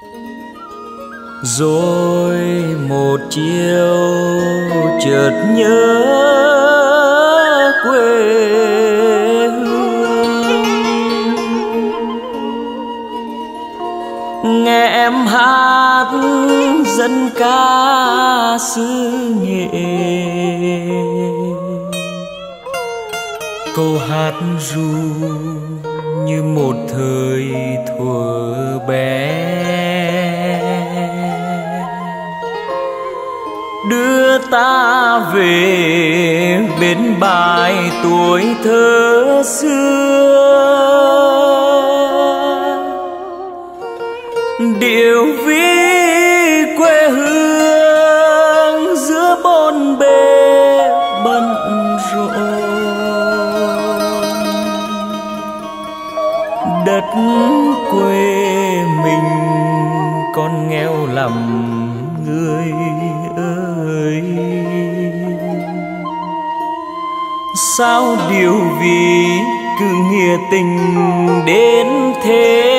Rồi một chiều chợt nhớ quê hương, nghe em hát dân ca xứ Nghệ. Câu hát ru như một thời thuở bé, đưa ta về bên bãi tuổi thơ xưa. Điệu ví quê hương giữa bộn bề bận rộn, đất quê mình con nghèo lắm người ơi. Sao điều vì cứ nghĩa tình đến thế,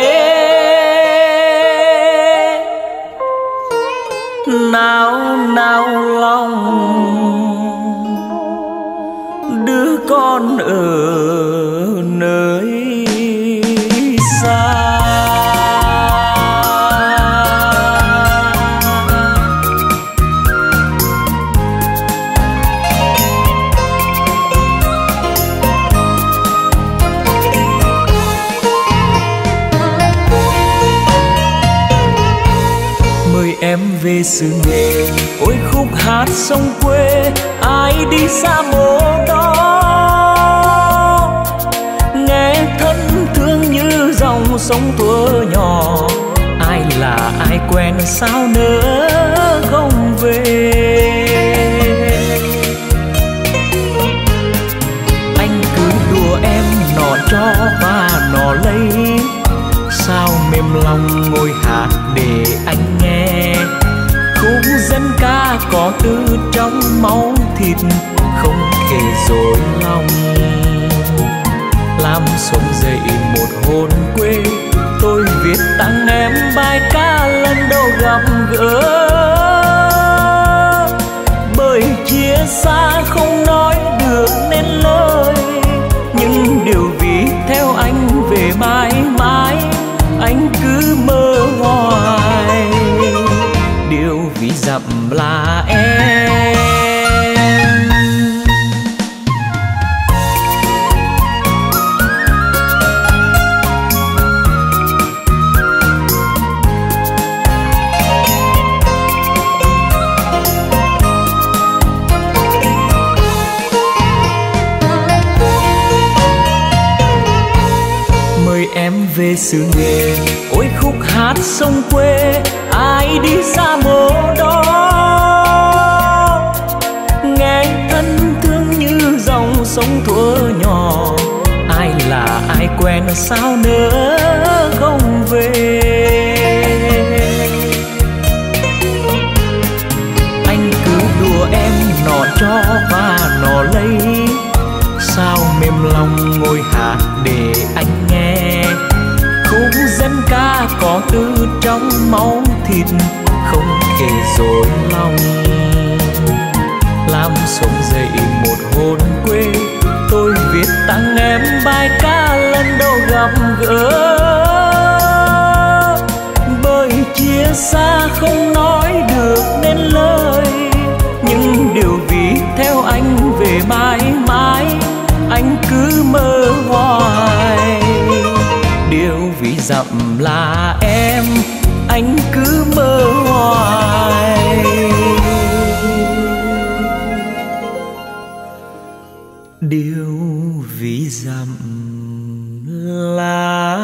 nao nao lòng đứa con ở nơi xa. Mời em về xứ Nghệ, ôi khúc hát sông quê, ai đi xa mộ đó. Nghe thân thương như dòng sông thuở nhỏ, ai là ai quen sao nỡ không về. Anh cứ đùa em nọ cho và nọ lấy, sao mềm lòng ngồi hát để anh nghe. Khúc dân ca có từ trong máu thịt, không thể dối lòng. Làm sống dậy một hồn quê, tôi viết tặng em bài ca lần đầu gặp gỡ. Bởi chia xa không nói được nên lời, nhưng điều vì theo anh về mãi mãi, anh cứ mơ hoài. Điều vì dặm là em. Mời em về xứ Nghệ, ôi khúc hát sông quê, ai đi xa mộ đó. Nghe thân thương như dòng sông thuở nhỏ, ai là ai quen sao nỡ không về. Anh cứ đùa em nọ cho và nọ lấy, sao mềm lòng ngồi hát để anh nghe. Khúc dân ca có từ trong máu thịt, không thể dối lòng. Làm sống dậy một hồn quê, tôi viết tặng em bài ca lần đầu gặp gỡ. Bởi chia xa không nói được nên lời, nhưng điều vì theo anh về mãi mãi, anh cứ mơ hoài. Điều vì dặm là em, anh cứ mơ hoài. Điều vì dặm là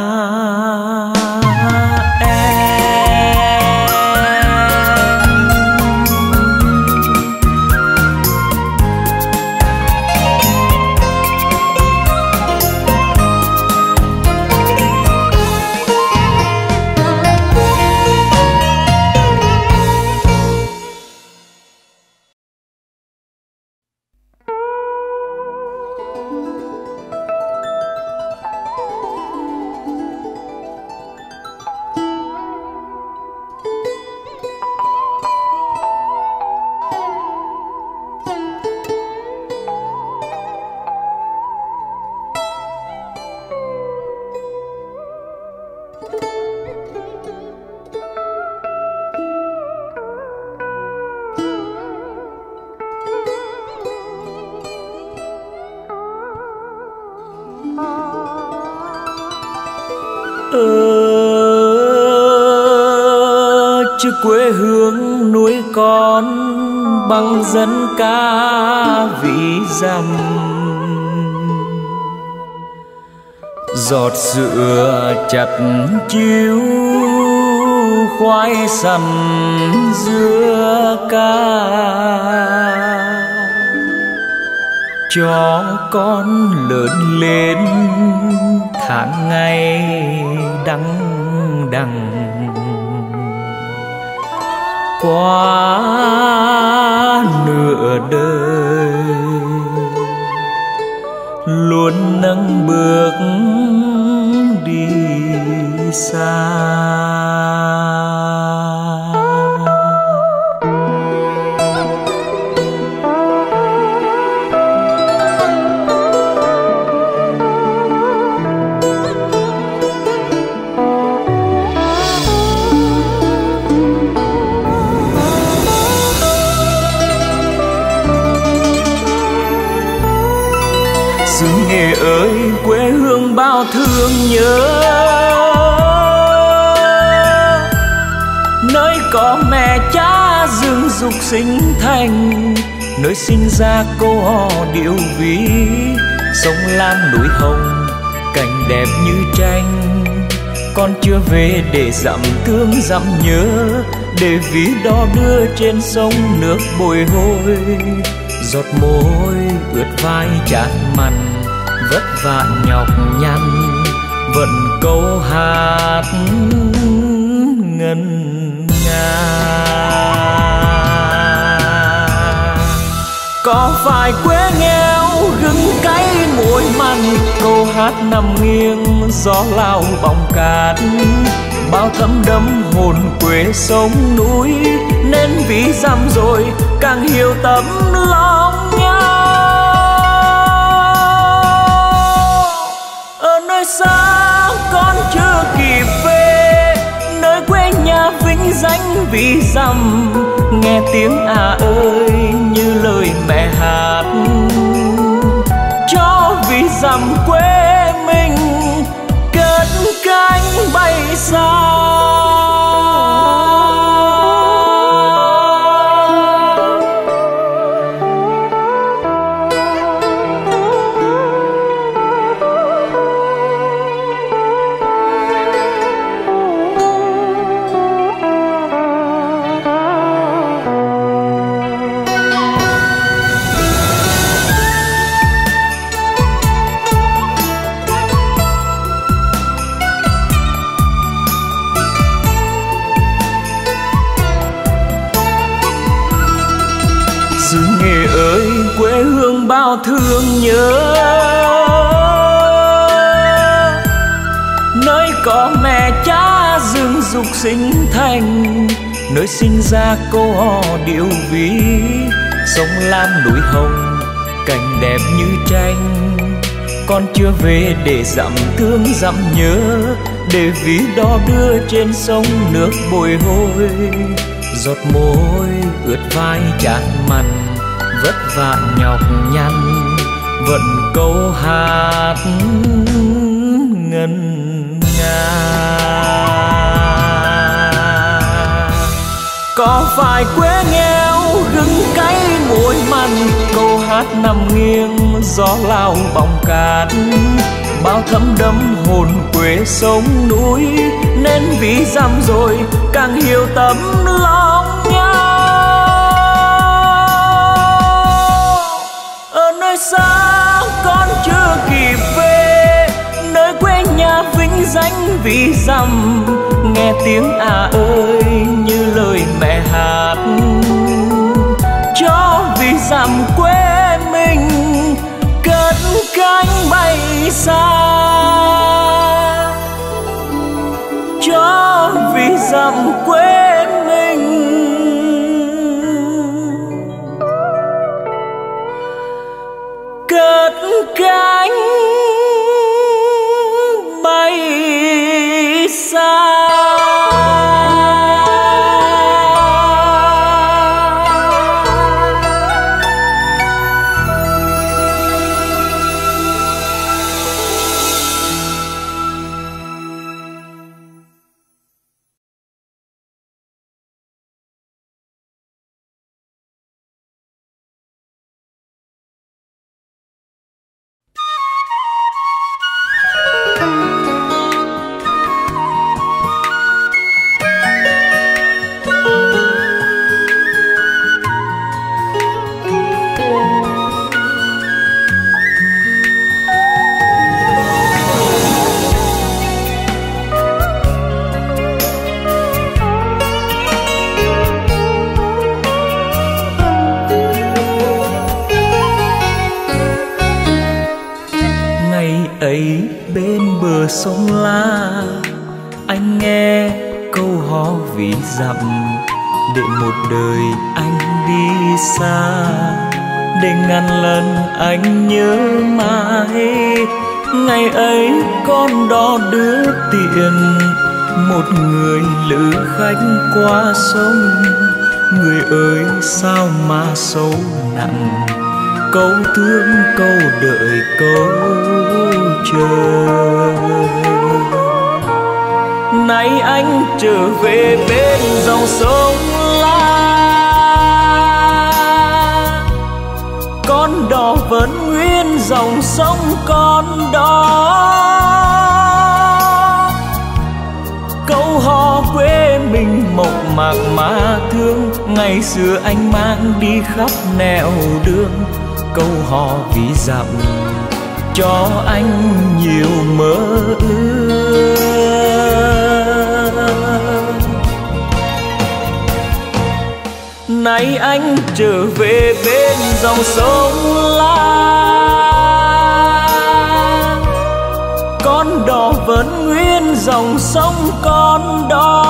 Chứ quê hương nuôi con bằng dân ca ví dặm, giọt sữa chặt chiếu khoai sắn dưa cá, cho con lớn lên tháng ngày đắng đằng. Qua nửa đời luôn nâng bước đi xa. Xứ Nghệ ơi quê hương bao thương nhớ, nơi có mẹ cha dựng dục sinh thành, nơi sinh ra câu hò điệu ví, sông Lam núi Hồng cảnh đẹp như tranh. Con chưa về để dặm thương dặm nhớ, để ví đò đưa trên sông nước bồi hồi. Giọt mồ hôi ướt vai chán mặn, vất vả nhọc nhằn, vẫn câu hát ngân nga. Có phải quê nghèo gừng cay muối mặn, câu hát nằm nghiêng gió lao bóng cát, bao thấm đẫm hồn quê sông núi, nên ví dặm rồi càng hiểu tấm lòng nhau. Ở nơi xa con chưa kịp về, nơi quê nhà vinh danh ví dặm, nghe tiếng ơi như lời mẹ hát, cho ví dặm quê mình cất cánh bay xa. Xứ Nghệ ơi quê hương bao thương nhớ, nơi có mẹ cha dựng dục sinh thành, nơi sinh ra câu hò điệu ví, sông Lam núi Hồng cảnh đẹp như tranh. Con chưa về để dặm thương dặm nhớ, để ví đò đưa trên sông nước bồi hồi. Giọt mồ hôi ướt vai chán mặn, vất vả nhọc nhằn, vẫn câu hát ngân nga. Có phải quê nghèo gừng cay muối mặn, câu hát nằm nghiêng gió lao bóng cát, bao thấm đẫm hồn quê sông núi, nên ví dặm rồi càng hiểu tấm lòng nhau. Ở nơi xa con chưa kịp về, nơi quê nhà vinh danh ví dặm, nghe tiếng ơi như lời mẹ hát, cho ví dặm quê mình cất cánh bay xa. Cho ví dặm quê mình cất cánh bay xa. ví dặm, để một đời anh đi xa, để ngàn lần anh nhớ mãi. Ngày ấy con đò đưa tiền một người lữ khách qua sông. Người ơi sao mà sâu nặng, câu thương câu đợi câu chờ. Nay anh trở về bên dòng sông La, con đò vẫn nguyên dòng sông con đó. Câu hò quê mình mộc mạc mà thương, ngày xưa anh mang đi khắp nẻo đường. Câu hò ví dặm cho anh nhiều mơ ước. Nay anh trở về bên dòng sông La, con đò vẫn nguyên dòng sông con đó.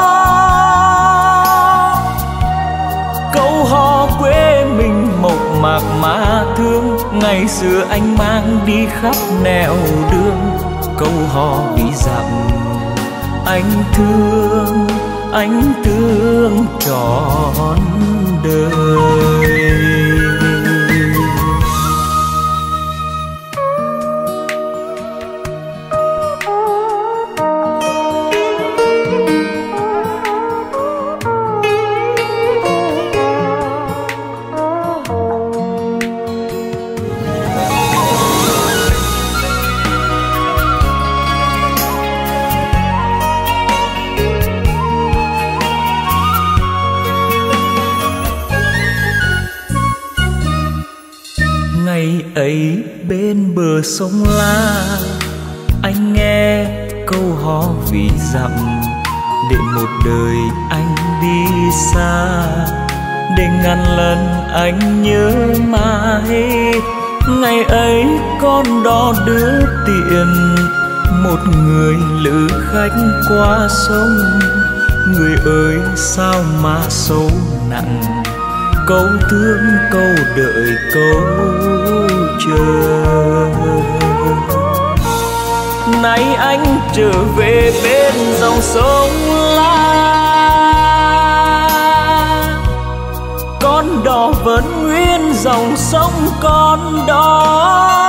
Câu hò quê mình mộc mạc mà thương, ngày xưa anh mang đi khắp nẻo đường. Câu hò ví dặm anh thương trọn đời. Ngày ấy bên bờ sông La, anh nghe câu hò ví dặm, để một đời anh đi xa, để ngàn lần anh nhớ mãi. Ngày ấy con đò đưa tiền một người lữ khách qua sông. Người ơi sao mà sâu nặng, câu thương câu đợi câu chờ. Nay anh trở về bên dòng sông La, con đò vẫn nguyên dòng sông con đó.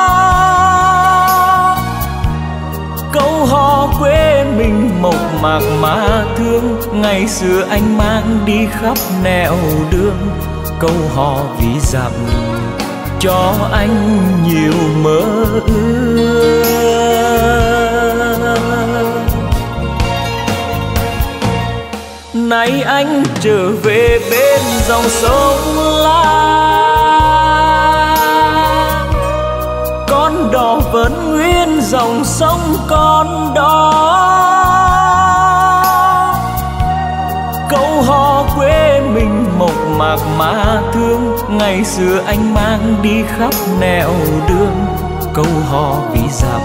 Câu hò quê mình mộc mạc mà thương, ngày xưa anh mang đi khắp nẻo đường. Câu hò ví dặm cho anh nhiều mơ ước. Nay anh trở về bên dòng sông La, con đò vẫn nguyên dòng sông con đó. Câu hò quê mình mộc mạc mà thương, ngày xưa anh mang đi khắp nẻo đường. Câu hò ví dặm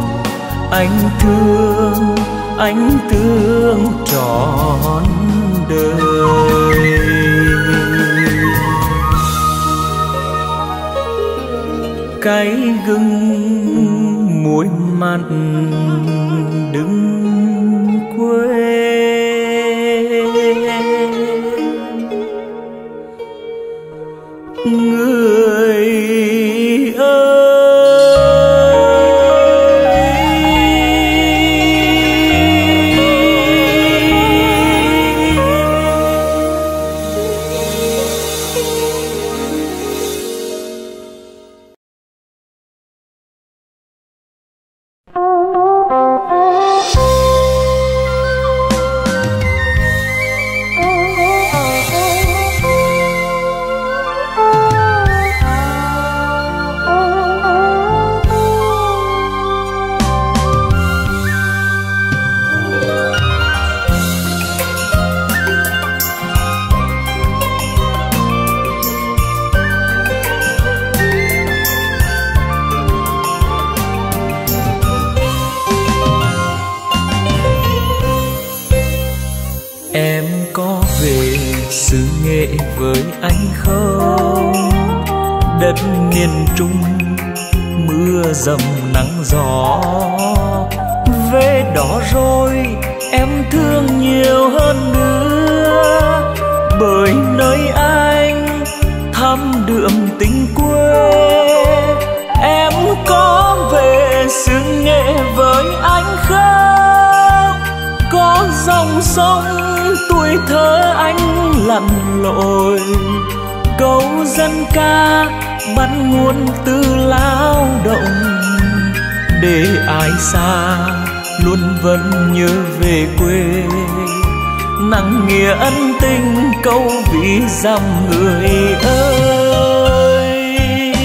anh thương trọn đời. Cái gừng muối mặn đừng quên, người ơi. Em có về xứ Nghệ với anh không? Đất miền Trung mưa dầm nắng gió, về đó rồi em thương nhiều hơn nữa, bởi nơi anh thăm đượm tình quê. Em có về xứ Nghệ với anh không? Có dòng sông tuổi thơ anh lặn lội, câu dân ca bắt nguồn từ lao động, để ai xa luôn vẫn nhớ về quê. Nặng nghĩa ân tình câu ví dặm người ơi.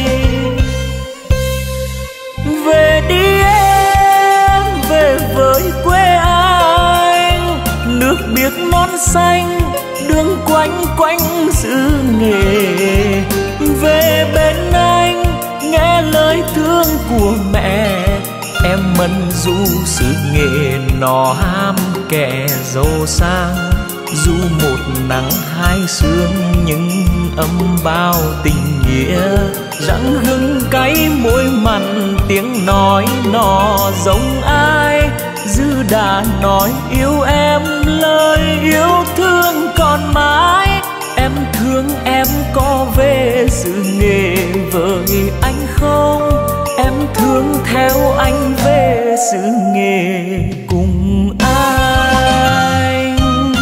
Về đi em, về với quê anh, nước biếc non xanh đường quanh quanh xứ Nghệ. Về bên anh nghe lời thương của mẹ, em mân du xứ Nghệ nó ham kẻ giàu sang. Dù một nắng hai sương nhưng ấm bao tình nghĩa, rặng hương cay môi mặn tiếng nói nó giống ai. Dư đã nói yêu em lời yêu thương còn mãi. Em thương em có về xứ Nghệ với anh không? Em thương theo anh về xứ Nghệ cùng anh.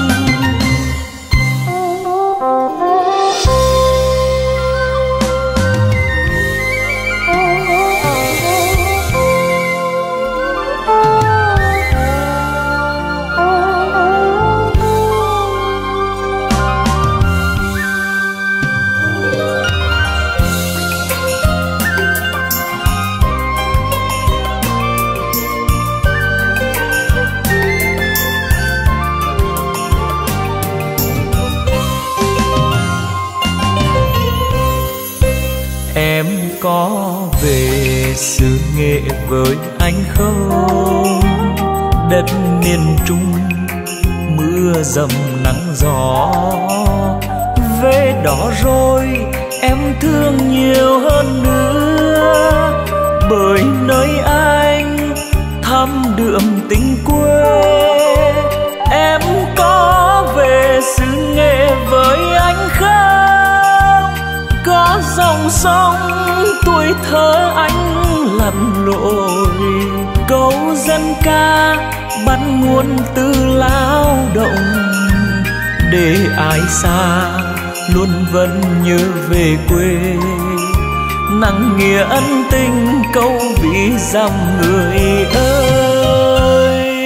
Em có về xứ Nghệ với anh không? Đất miền Trung mưa dầm nắng gió, về đó rồi em thương nhiều hơn nữa, bởi nơi anh thăm đượm tình quê. Em có về xứ Nghệ với anh không? Có dòng sông tuổi thơ anh lặn lội, câu dân ca bắt nguồn từ lao động, để ai xa luôn vẫn nhớ về quê. Nặng nghĩa ân tình câu ví dặm người ơi.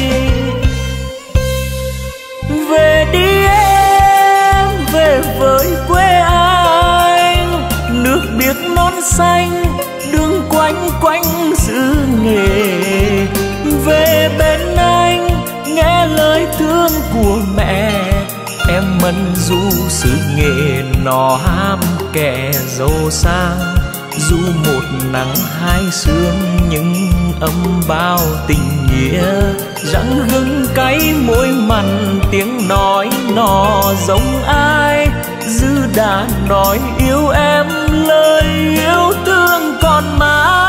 Về đi em, về với quê anh, nước biếc non xanh đường quanh quanh xứ Nghệ. Về bên anh nghe lời thương của mẹ, em mân du xứ Nghệ nó ham kẻ giàu sang. Dù một nắng hai sương nhưng ấm bao tình nghĩa, rặng hương cay môi mặn tiếng nói nó giống ai. Dư đã nói yêu em lời yêu thương còn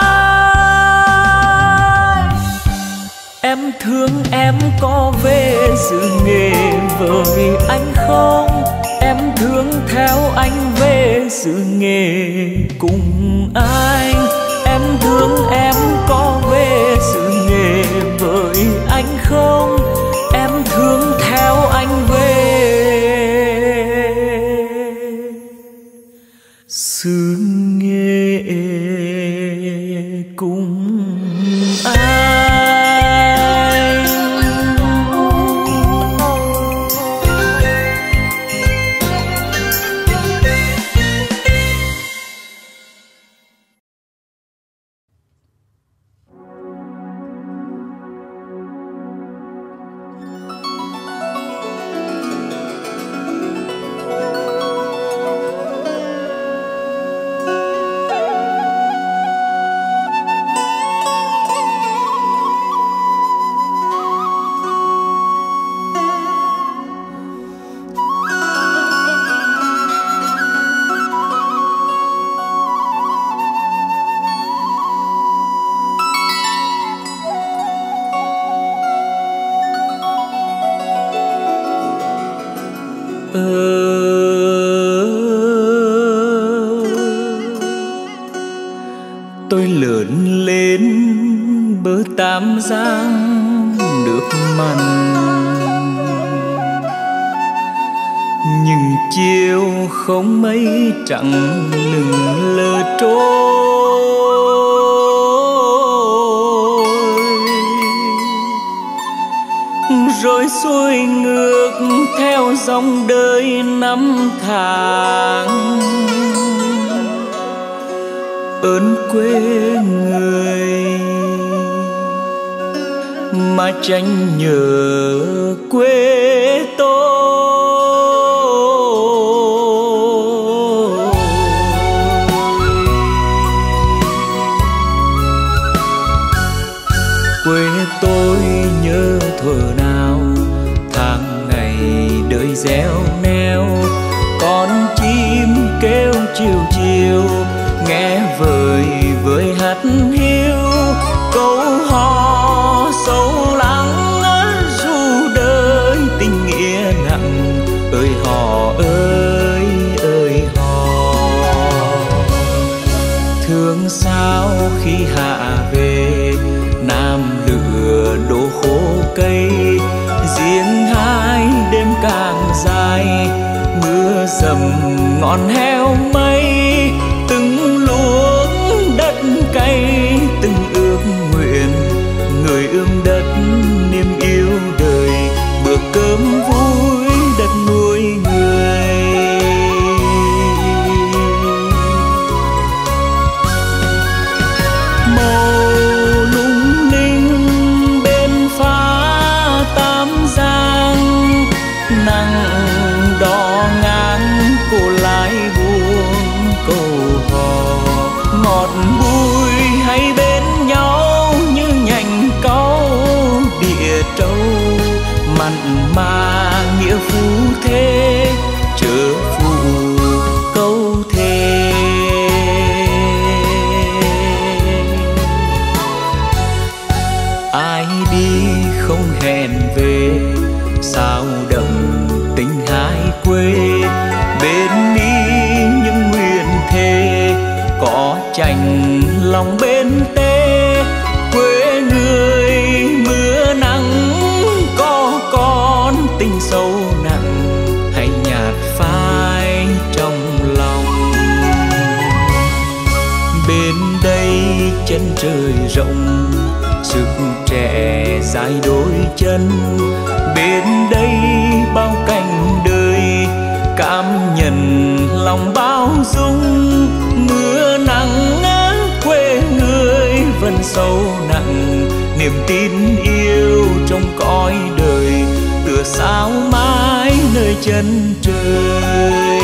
mãi. Em thương em có về xứ Nghệ với anh không? Em thương theo anh về xứ Nghệ cùng anh. Em thương em có về xứ Nghệ với anh không? Em thương theo anh về xứ Nghệ cùng anh. Tôi lớn lên bờ Tam Giang nước mặn, nhưng chiều không mây trắng lững lờ trôi, rồi xuôi ngược theo dòng đời năm tháng. Ơn quê người mà tranh nhớ quê tôi. Quê tôi nhớ thuở nào tháng ngày đời gieo neo, con chim kêu chiều chiều nghe vời vời hát hiu, câu hò sâu lắng ru đời tình nghĩa nặng. Ơi hò ơi ơi hò, thương sao khi hạ về Nam lửa đổ khô cây, riêng hai đêm càng dài mưa dầm ngọn heo mây. Từng luống đất cay từng ước nguyện, người ươm đất niềm yêu đời, bữa cơm vui đất nuôi người. Màu lung linh bên phá Tam Giang, nắng đỏ ngang cô lái buông câu hò. Ngọt bùi hay bên nhau như nhành cau địa trâu, mặn mà nghĩa phú thế chớ phụ câu thề. Ai đi không hẹn về sao đậm tình hai quê, bên đi những nguyện thề có chành lòng bên tê. Quê người mưa nắng có con tình sâu nặng, hay nhạt phai trong lòng. Bên đây chân trời rộng sức trẻ dài đôi chân, bên đây bao cảnh đời cảm nhận lòng bao dung. Mưa nắng quê người vẫn sâu nặng, niềm tin yêu trong cõi đời tựa sao mãi nơi chân trời.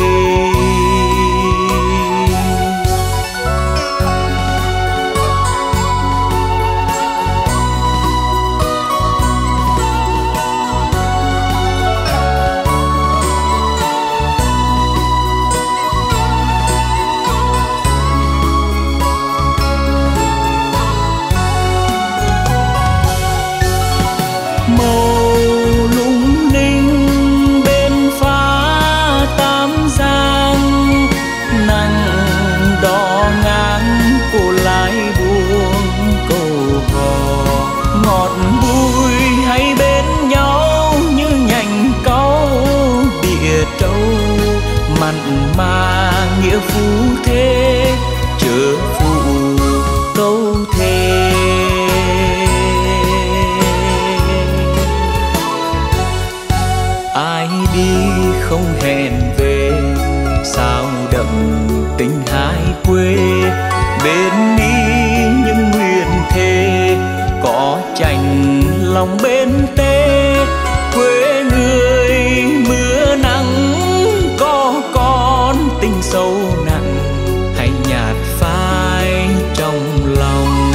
Màu lung linh bên phá Tam Giang, nắng đỏ ngang cô lái buông câu hò. Ngọt bùi hay bên nhau như nhành cau địa trâu, mặn mà nghĩa phú thế chớ phụ câu thề. Ai đi không hẹn về sao đậm tình hai quê, bên đi những nguyện thề có chành lòng bên tê. Quê người mưa nắng có con tình sâu nặng, hay nhạt phai trong lòng.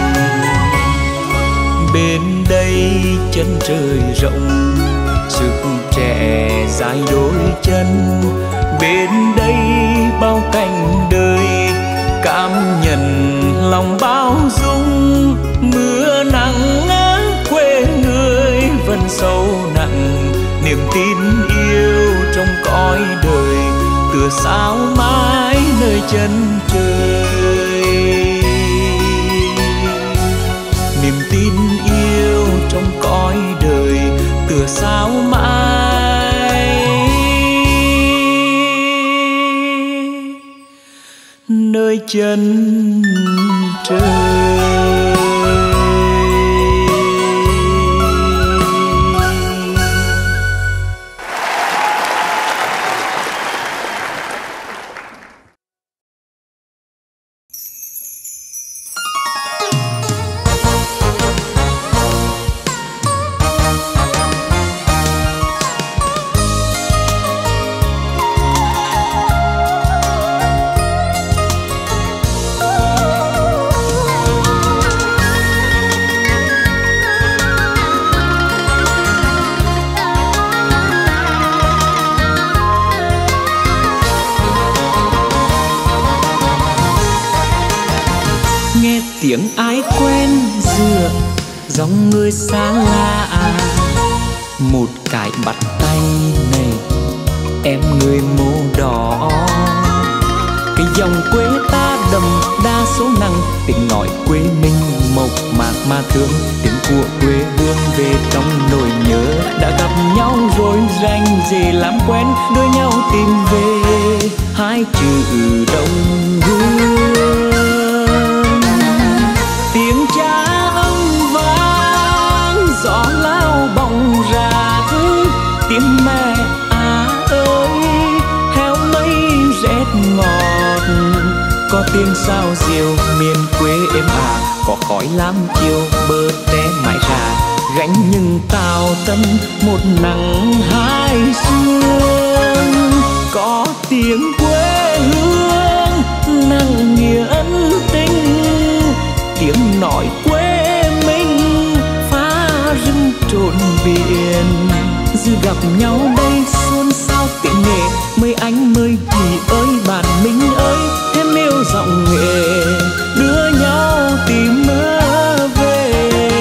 Bên đây chân trời rộng sức trẻ dài đôi chân, bên đây bao cảnh đời cảm nhận lòng bao dung. Mưa nắng quê người vẫn sâu nặng, niềm tin yêu trong cõi đời, tựa sao mãi nơi chân trời. Niềm tin yêu trong cõi đời, tựa sao mãi nơi chân trời. Tiếng ai quen dựa dòng người xa lạ, một cái bắt tay này em người màu đỏ. Cái dòng quê ta đậm đa số năng, tiếng nói quê mình mộc mạc mà thương, tiếng của quê hương về trong nỗi nhớ. Đã gặp nhau rồi rành rề làm quen, đôi nhau tìm về hai chữ đồng hương. Tiếng cha âm vang gió lao bóng rạc, tiếng mẹ ơi heo mây rét ngọt. Có tiếng sao diều miền quê êm có khói lam chiều bờ tre mãi ra, gánh nhưng tào tâm một nắng hai sương. Có tiếng quê hương nặng nghĩa ân tình, tiếng nói quê mình phá rừng trộn biển. Dư gặp nhau đây xôn xao tiếng nghệ, mấy anh mới chị ơi bạn mình ơi, thêm yêu giọng nghệ đưa nhau tìm mơ về.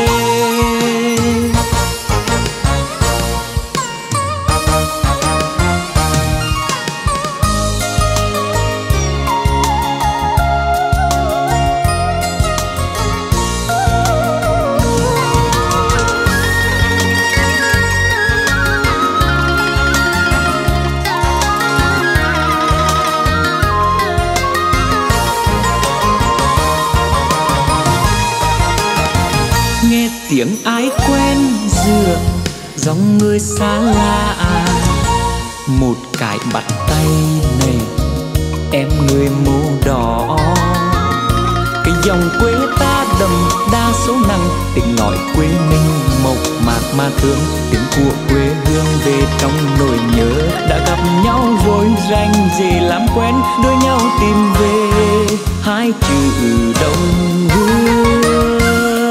Tiếng ai quen dựa dòng người xa lạ, một cái bắt tay này em người màu đỏ. Cái dòng quê ta đậm đa số năng, tiếng nói quê mình mộc mạc mà thương, tiếng của quê hương về trong nỗi nhớ. Đã gặp nhau rồi rành rề làm quen, đôi nhau tìm về hai chữ đồng hương.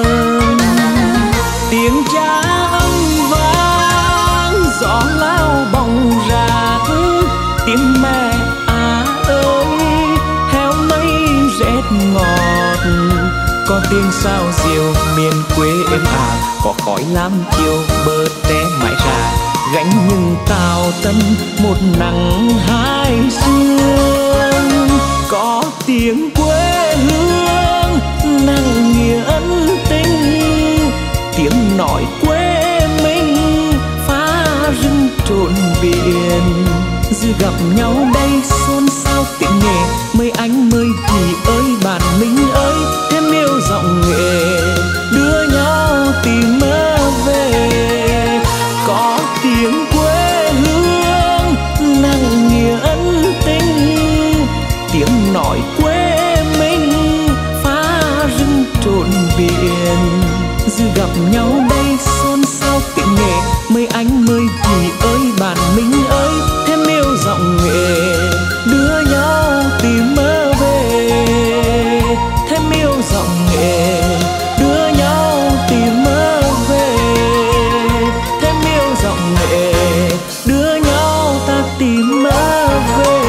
Tiếng cha âm vang gió lao bóng rạc, tiếng mẹ ơi heo mây rét ngọt. Có tiếng sao diều miền quê êm có khói lam chiều bờ tre mãi ra, gánh nhưng tào tâm một nắng hai sương. Có tiếng quê hương nặng nghĩa ân tình, tiếng nói quê mình phá rừng trộn biển. Dư gặp nhau đây xôn xao tiếng nghệ, mấy anh mới chị ơi bạn mình ơi, thêm yêu giọng nghệ đưa nhau tìm mơ về. Có tiếng quê hương nặng nghĩa ân tình, tiếng nói quê mình phá rừng trộn biển. Dư gặp nhau đây xôn xao tiếng nghệ, mấy anh mới chị ơi bạn mình ơi, thêm yêu giọng nghệ đưa nhau tìm mơ về. Thêm yêu giọng nghệ đưa nhau tìm mơ về. Thêm yêu giọng nghệ đưa nhau ta tìm mơ về.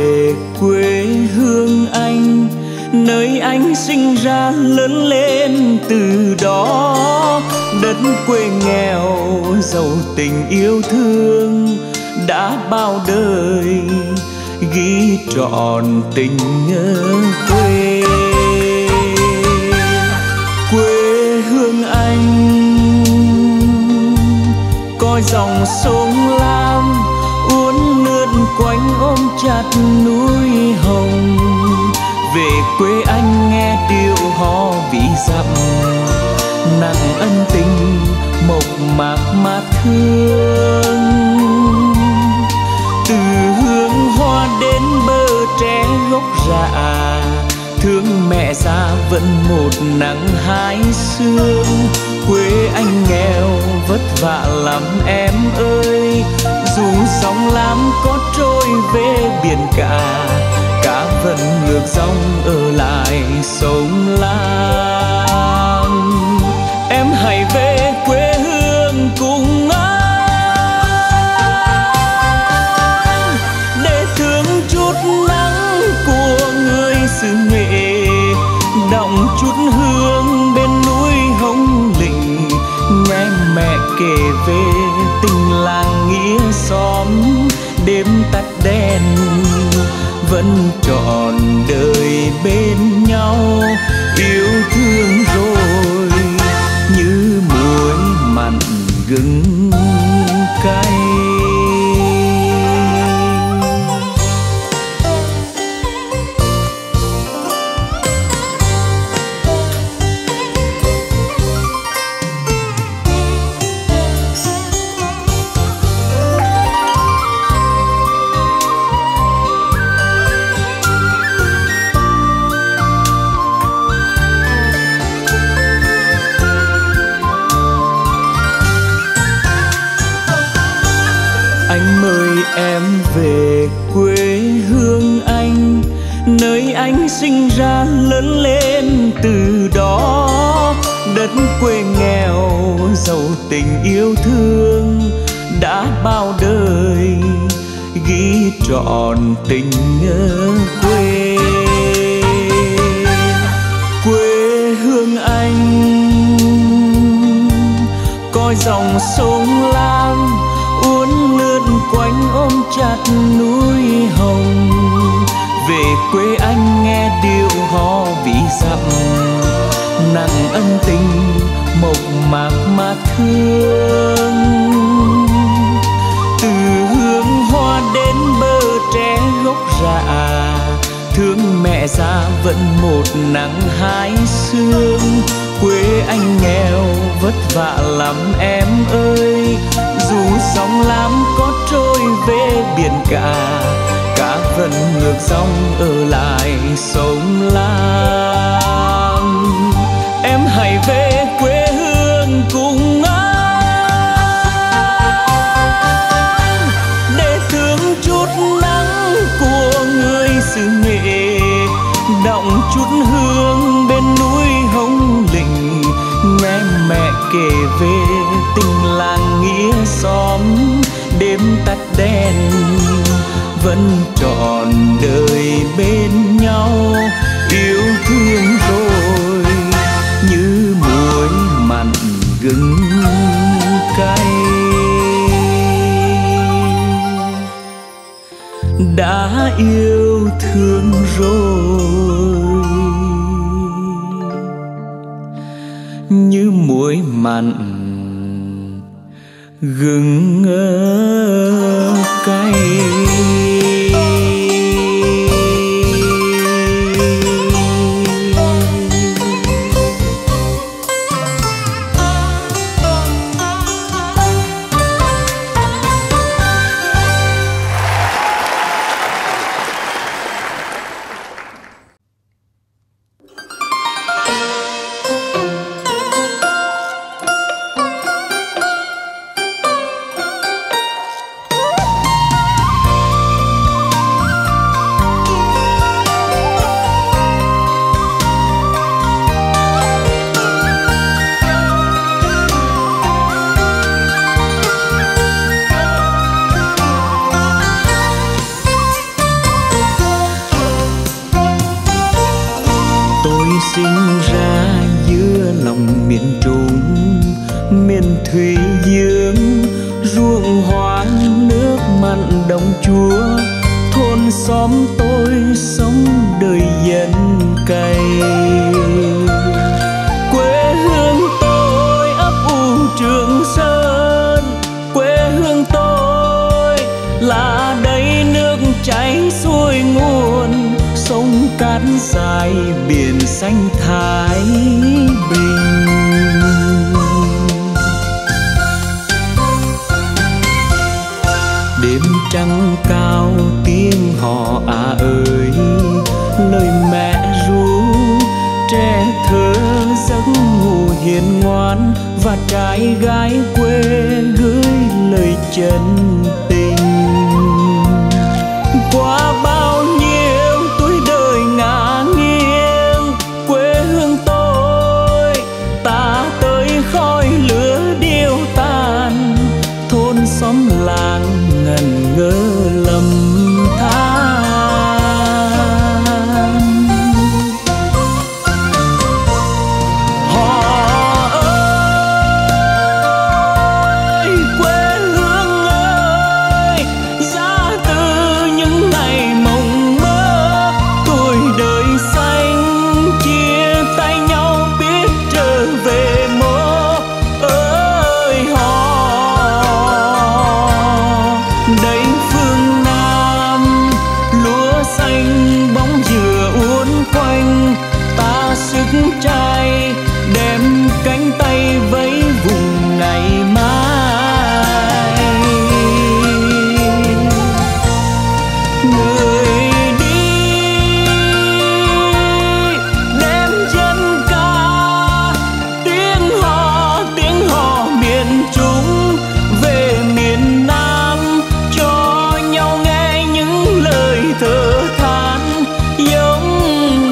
về quê hương anh, nơi anh sinh ra lớn lên từ đó. Đất quê nghèo giàu tình yêu thương, đã bao đời ghi trọn tình quê. Quê hương anh coi dòng sông Lam uốn lượn quanh ôm chặt núi Hồng. Về quê anh nghe điệu hò ví dặm, nặng ân tình mộc mạc mà thương. Từ hương hoa đến bờ tre gốc rạ, thương mẹ già vẫn một nắng hai sương. Quê anh nghèo vất vả lắm em ơi, dù sóng lam có trôi về biển cả, cá vẫn ngược dòng ở lại sông Lam. Em hãy về quê hương cùng anh, để thương chút nắng của người xứ Nghệ, đọng chút hương bên núi Hồng Lĩnh. Nghe mẹ kể về tình làng nghĩa xóm, đêm tắt đèn vẫn trọn đời bên nhau. Yêu thương rồi như muối mặn gừng cay. Em về quê hương anh, nơi anh sinh ra lớn lên từ đó. Đất quê nghèo giàu tình yêu thương, đã bao đời ghi trọn tình quê. Quê hương anh coi dòng sông Lam uốn lượn quanh ôm chặt núi Hồng. Về quê anh nghe điệu hò ví dặm, nặng ân tình mộc mạc mà thương. Từ hương hoa đến bờ tre gốc rạ, thương mẹ già vẫn một nắng hai sương. Quê anh nghèo vất vả lắm em ơi, dù sóng lam có trôi về biển cả, cá vẫn ngược dòng ở lại sông Lam. Em hãy về quê hương cùng anh, để thương chút nắng của người xứ Nghệ, đọng chút hương bên núi Hồng Lĩnh. Nghe mẹ kể về tình làng nghĩa xóm, đêm tắt đèn vẫn trọn đời bên nhau. Yêu thương rồi như muối mặn gừng cay, đã yêu thương rồi như muối mặn gừng cay. sinh ra giữa lòng miền Trung, miền thủy dương, ruộng hoa nước mặn đồng chúa. Thôn xóm tôi sống đời dân cày. Quê hương tôi ấp u Trường Sơn, quê hương tôi là đây nước chảy xuôi nguồn, sông cát dài biển xanh Thái Bình. Đêm trăng cao tiếng hò ơi, lời mẹ ru trẻ thơ giấc ngủ hiền ngoan, và trai gái quê gửi lời chân tình. Qua bao nhiêu tuổi đời ngả nghiêng, quê hương tôi ta tới khói lửa điêu tàn, thôn xóm làng ngẩn ngơ lầm than. Họ ơi, quê hương ơi, ra từ những ngày mộng mơ, tuổi đời xanh chia tay nhau biết trở về mô. Ơi họ đây phương Nam, lúa xanh bóng dừa uốn quanh, ta sức trai đem cánh tay vẫy vùng ngày mai. Người đi đem dân ca, tiếng hò miền Trung về miền Nam, cho nhau nghe những lời thở than giống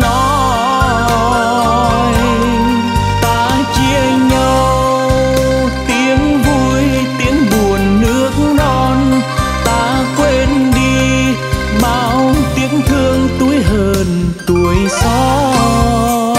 nói. Ta chia nhau tiếng vui tiếng buồn nước non, ta quên đi bao tiếng thương tuổi hờn tuổi son.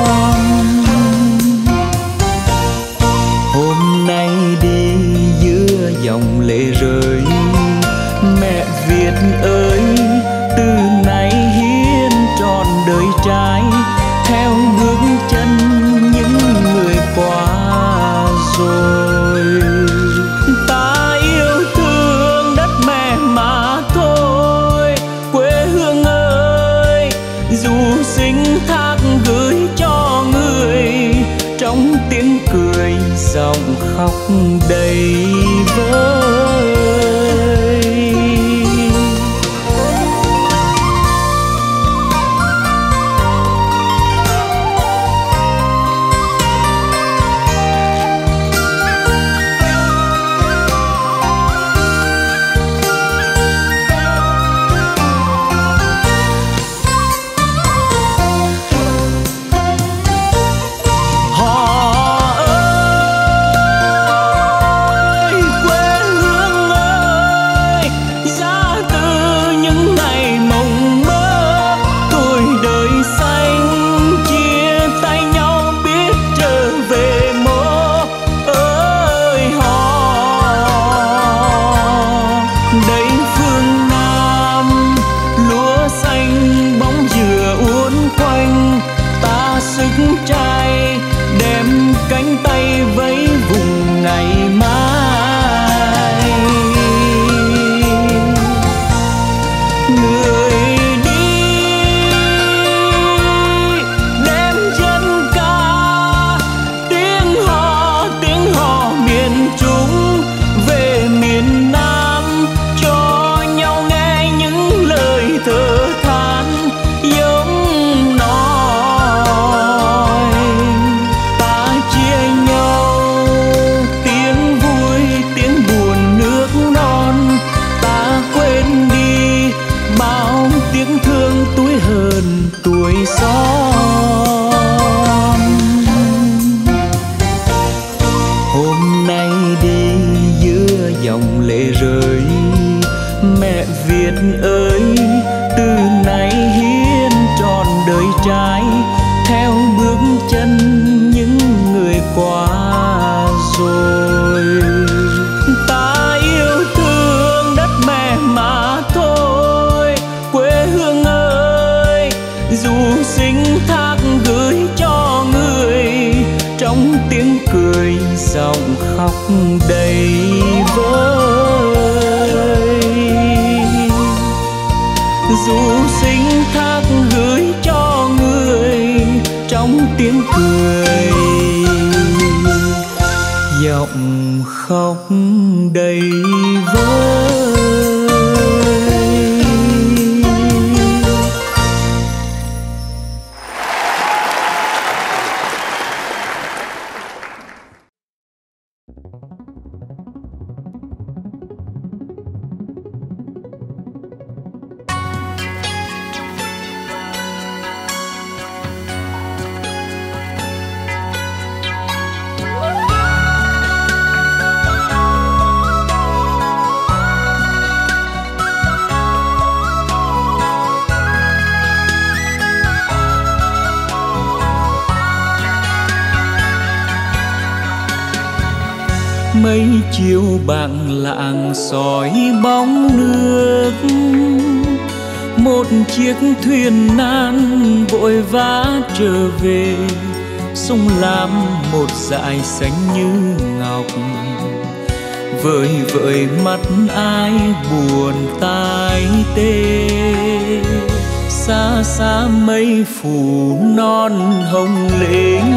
Hôm nay đi giữa dòng lệ rơi, mẹ Việt ơi từ nay hiến trọn đời trai, theo bước chân những người qua rồi. Ta yêu thương đất mẹ mà thôi, quê hương ơi dù sinh thác gửi cho người, trong tiếng cười giọng khóc đầy vơi. Trai đem cánh tay vẫy vùng ngày mai. Người đi đem dân ca, tiếng hò miền Trung về miền Nam, cho nhau nghe những lời thở than giống nói. Ta chia nhau sinh thác gửi cho người, trong tiếng cười giọng khóc đầy vơi. Dù sinh thác gửi cho người, trong tiếng cười giọng khóc đầy vơi. Mấy chiều bảng lạng soi bóng nước, một chiếc thuyền nan vội vã trở về, sông Lam một dải xanh như ngọc. Vời vợi mắt ai buồn tai tê, xa xa mây phủ non hồng lĩnh,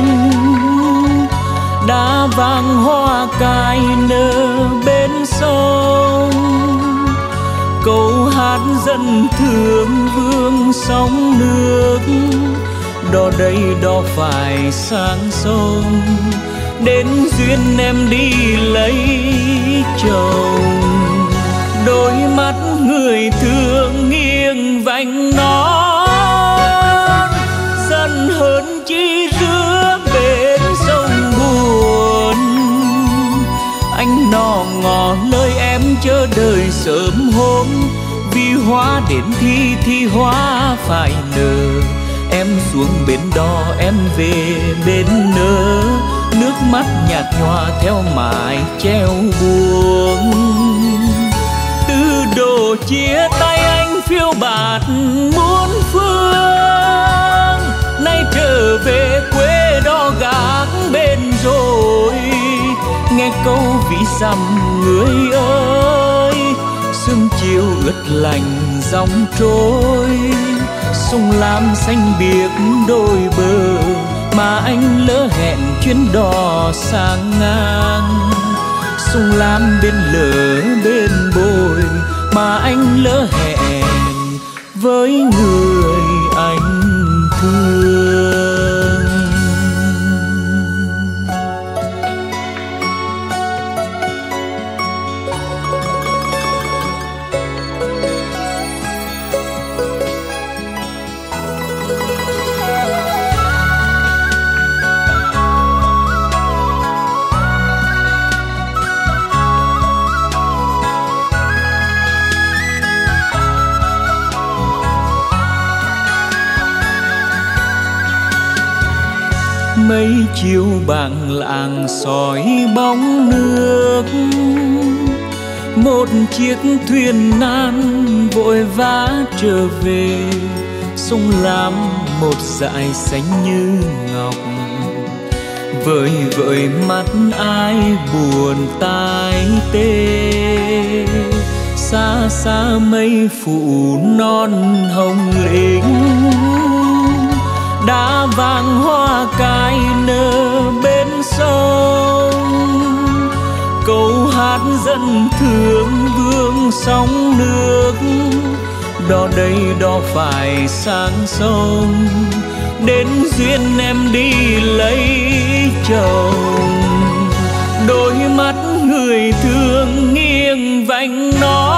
đá vàng hoa cài nở bên sông. Câu hát dân thương vương sóng nước, đò đây đò phải sang sông, đến duyên em đi lấy chồng. Đôi mắt người thương nghiêng vành nón, giận hơn chi rứa bên sông buồn. Anh nò ngỏ lời em chờ đợi sớm hôm, vì hoa đến thì hoa phải nở. Em xuống bến đò em về bên nỡ, nước mắt nhạt nhòa theo mái treo buông. Từ độ chia tay anh phiêu bạt muôn phương, nay trở về quê đò gác bên rồi. Nghe câu ví dặm người ơi, sương chiều ướt lạnh dòng trôi. Sông Lam xanh biếc đôi bờ, mà anh lỡ hẹn chuyến đò sang ngang. Sông Lam bên lỡ bên bồi, mà anh lỡ hẹn với người anh thương. Mấy chiều bảng lạng soi bóng nước, một chiếc thuyền nan vội vã trở về. Sông Lam một dải xanh như ngọc, vời vợi mắt ai buồn tai tê. Xa xa mây phủ non hồng lĩnh, đá vàng hoa cài nở bên sông. Câu hát dân thương vương sóng nước, đò đây đò phải sang sông, đến duyên em đi lấy chồng. Đôi mắt người thương nghiêng vành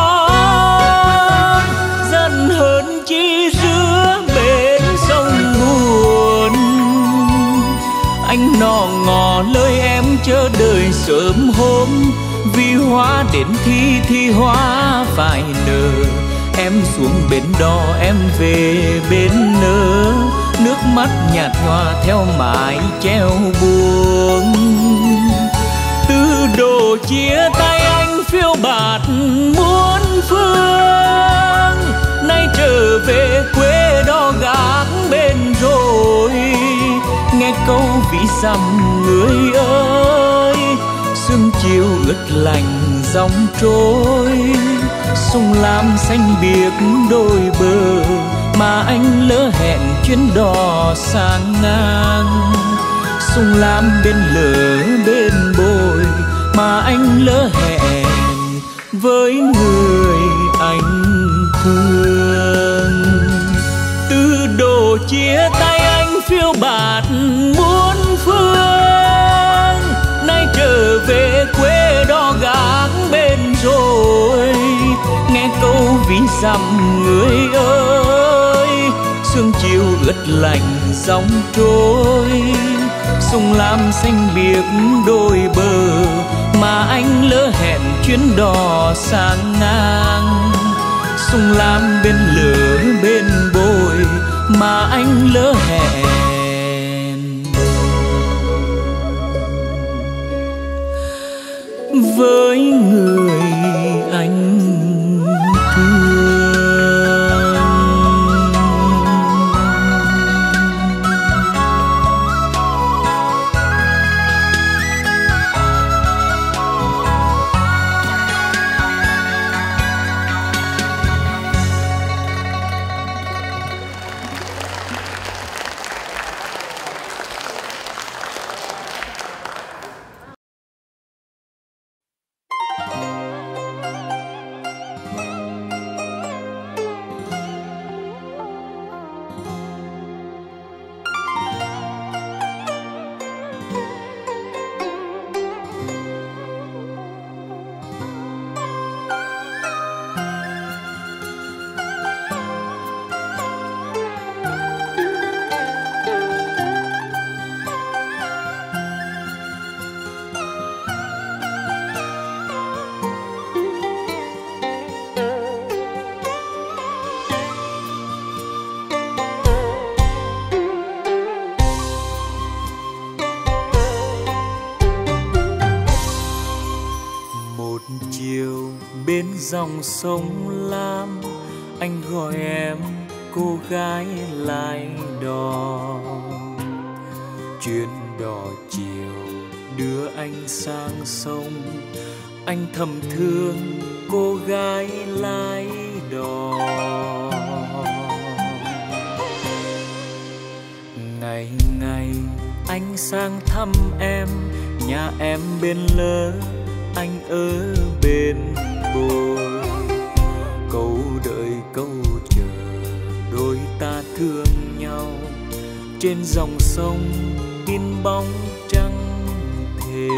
nón, giận hơn chi rứa bên sông buồn. Anh nò ngỏ lời em chờ đợi sớm hôm, vì hoa đến thì hoa phải nở. Em xuống bến đò em về bên nỡ, nước mắt nhạt nhòa theo mái treo buông. Từ độ chia tay anh phiêu bạt muôn phương, nay trở về quê đò gác bên rồi. ví dặm người ơi. Sương chiều ướt lạnh dòng trôi, sông Lam xanh biếc đôi bờ mà anh lỡ hẹn chuyến đò sang ngang. Sông Lam bên lỡ bên bồi mà anh lỡ hẹn với người anh thương. Từ độ chia tay anh phiêu bạt muôn phương, nay trở về quê đò gác bên rồi. Nghe câu ví dặm người ơi, sương chiều ướt lạnh dòng trôi, sông Lam xanh biếc đôi bờ mà anh lỡ hẹn chuyến đò sang ngang. Sông Lam bên lửa bên bồi mà anh lỡ hẹn với người anh thương. Dòng sông Lam anh gọi em cô gái lái đò, chuyến đò chiều đưa anh sang sông. Anh thầm thương cô gái lái đò. Ngày ngày anh sang thăm em, nhà em bên lỡ, anh ở bên bồi. Câu đợi câu chờ đôi ta thương nhau, trên dòng sông in bóng trăng thề.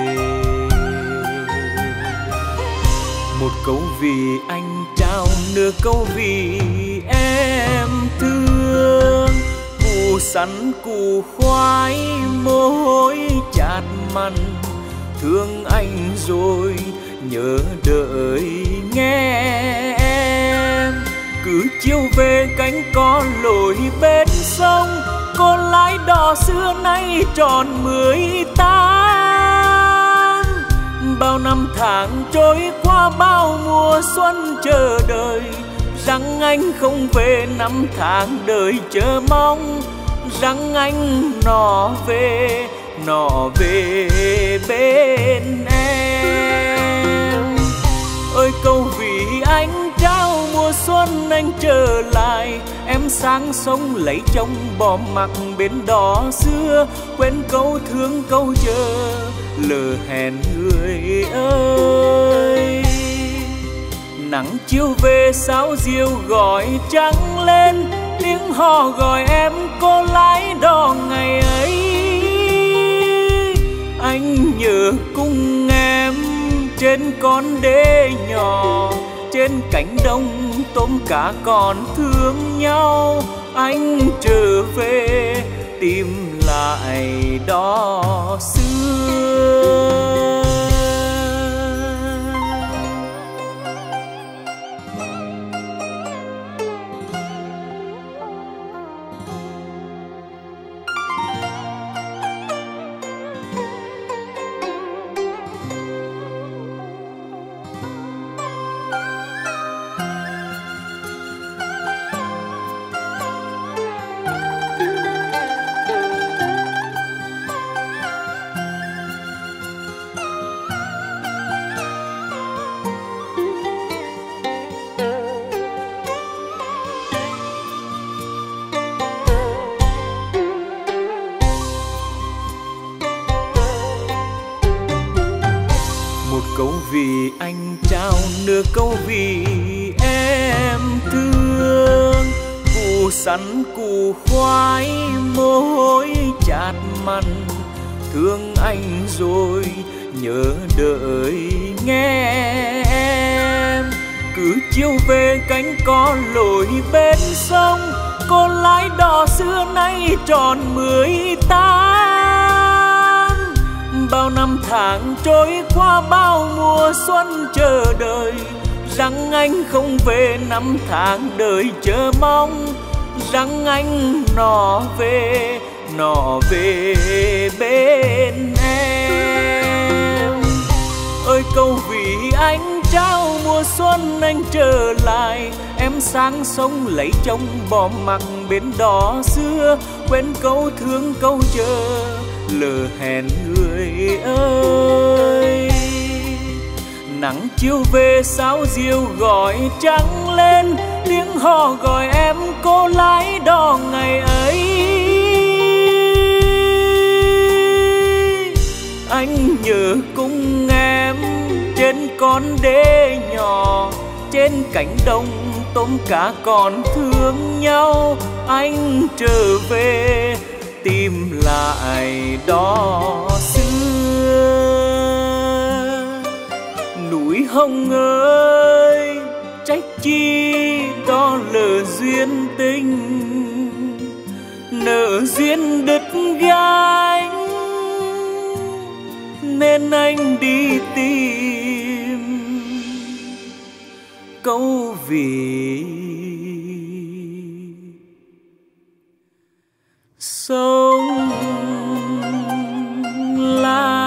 Một câu vì anh trao, nửa câu vì em thương. Củ sắn củ khoai mồ hôi chát mặn, thương anh rồi nhớ đợi nghe em. Cứ chiều về cánh có lội bên sông, cô lái đò xưa nay tròn 18. Bao năm tháng trôi qua, bao mùa xuân chờ đợi, rằng anh không về. Năm tháng đời chờ mong, rằng anh nó về bên em. Ơi câu vì anh trao mùa xuân anh trở lại, em sang sông lấy chồng bỏ mặc bên đò xưa. Quên câu thương câu chờ, lỡ hẹn người ơi. Nắng chiều về sao diều gọi trắng lên, tiếng hò gọi em cô lái đò ngày ấy. Anh nhớ cùng em trên con đê nhỏ, trên cánh đồng tôm cá còn thương nhau. Anh trở về tìm lại đò xưa. vì anh trao nửa câu vì em thương. Củ sắn củ khoai mồ hôi chát mặn, thương anh rồi nhớ đợi nghe em. Cứ chiều về cánh có lội bên sông, cô lái đò xưa nay tròn 18. Bao năm tháng trôi qua bao mùa xuân chờ đợi, rằng anh không về năm tháng đời chờ mong, rằng anh nọ về bên em. Ơi câu vì anh trao mùa xuân anh trở lại, em sang sông lấy chồng bỏ mặc bên đò xưa, quên câu thương câu chờ lỡ hẹn người ơi. Nắng chiều về sao diều gọi trắng lên, tiếng hò gọi em cô lái đò ngày ấy. Anh nhớ cùng em trên con đê nhỏ, trên cánh đồng tôm cá còn thương nhau. Anh trở về tìm lại đó xưa. Núi Hồng ơi trách chi đó lỡ duyên tình, nợ duyên đứt gánh nên anh đi tìm câu vì sông Lam.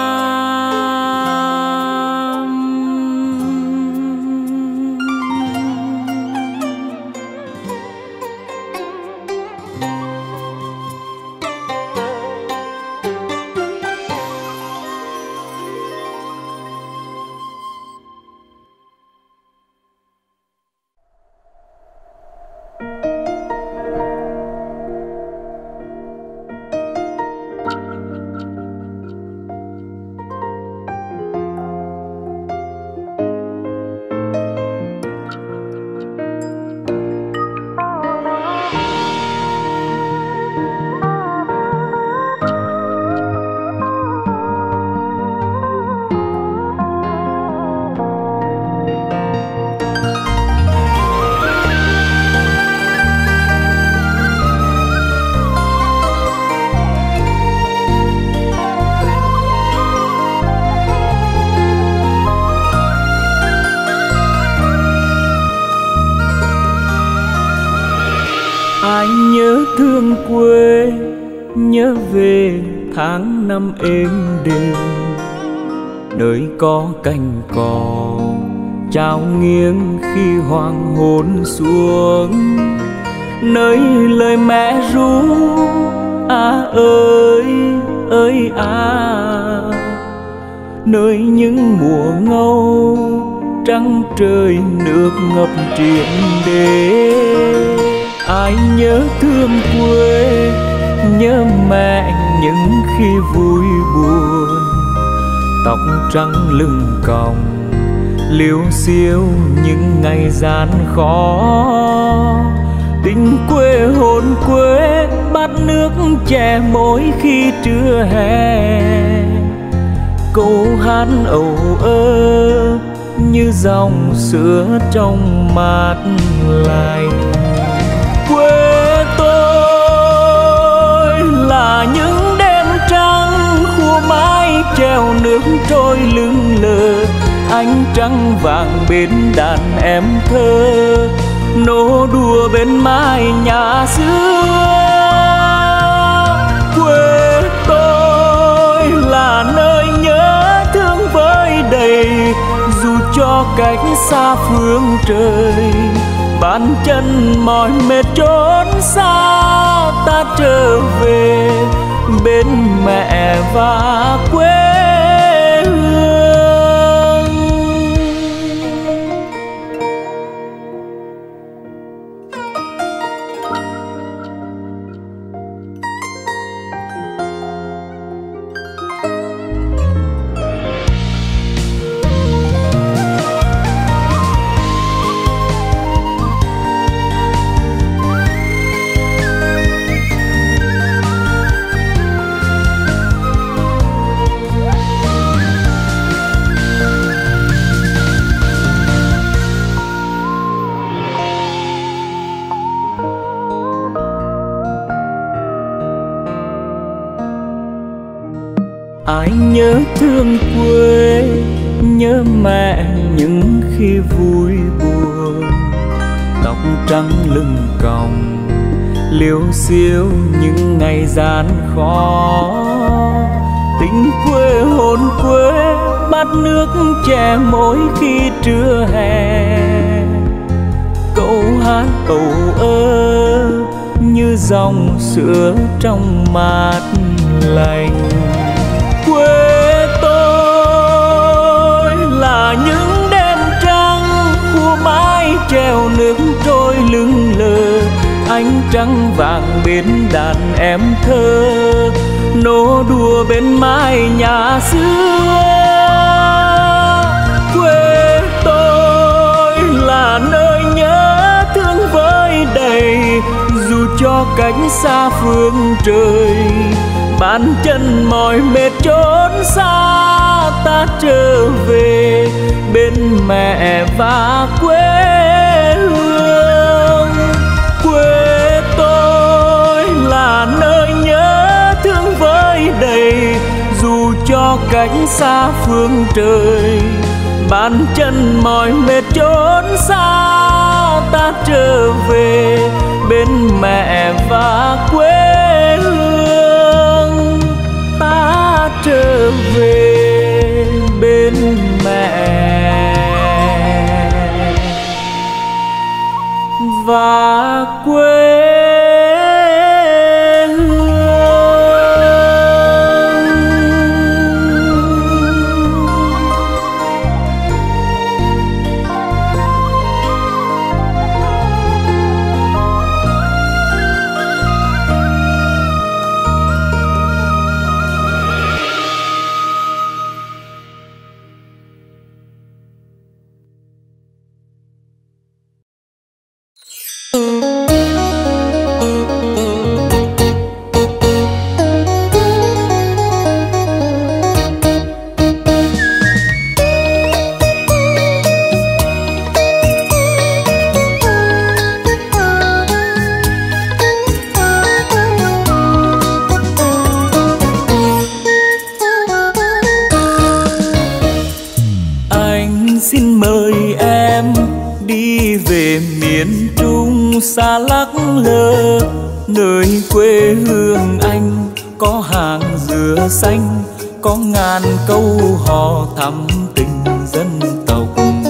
Anh nhớ thương quê, nhớ về tháng năm êm đềm, nơi có cành cò trao nghiêng khi hoàng hôn xuống, nơi lời mẹ ru ơi ơi nơi những mùa ngâu trăng trời nước ngập triền đê. Ai nhớ thương quê, nhớ mẹ những khi vui buồn, tóc trắng lưng còng liêu xiêu những ngày gian khó. Tình quê hồn quê bát nước chè mỗi khi trưa hè, câu hát âu ơ như dòng sữa trong mát lành. Quê tôi là những đêm trăng khua mái treo nước trôi lưng lờ, ánh trăng vàng bên đàn em thơ nô đùa bên mái nhà xưa. Quê tôi là nơi nhớ thương với đầy, dù cho cách xa phương trời, bàn chân mỏi mệt trốn xa ta trở về bên mẹ và quê hương. Ai nhớ thương quê, nhớ mẹ những khi vui buồn. Tóc trắng lưng còng, liêu xiêu những ngày gian khó. Tình quê hồn quê, bát nước chè mỗi khi trưa hè. Câu hát âu ơ như dòng sữa trong mát lành. Quê tôi là những đêm trăng khua mái treo nước trôi lững lờ. Ánh trăng vàng bên đàn em thơ nô đùa bên mái nhà xưa. Quê tôi là nơi nhớ thương vơi đầy, dù cho cánh xa phương trời. Bàn chân mỏi mệt trốn xa, ta trở về bên mẹ và quê hương. Quê tôi là nơi nhớ thương vơi đầy, dù cho cánh xa phương trời. Bàn chân mỏi mệt trốn xa, ta trở về bên mẹ và quê hương. Ta trở về bên mẹ và quê xa lắc lơ. Nơi quê hương anh có hàng dừa xanh, có ngàn câu hò thắm tình dân tộc.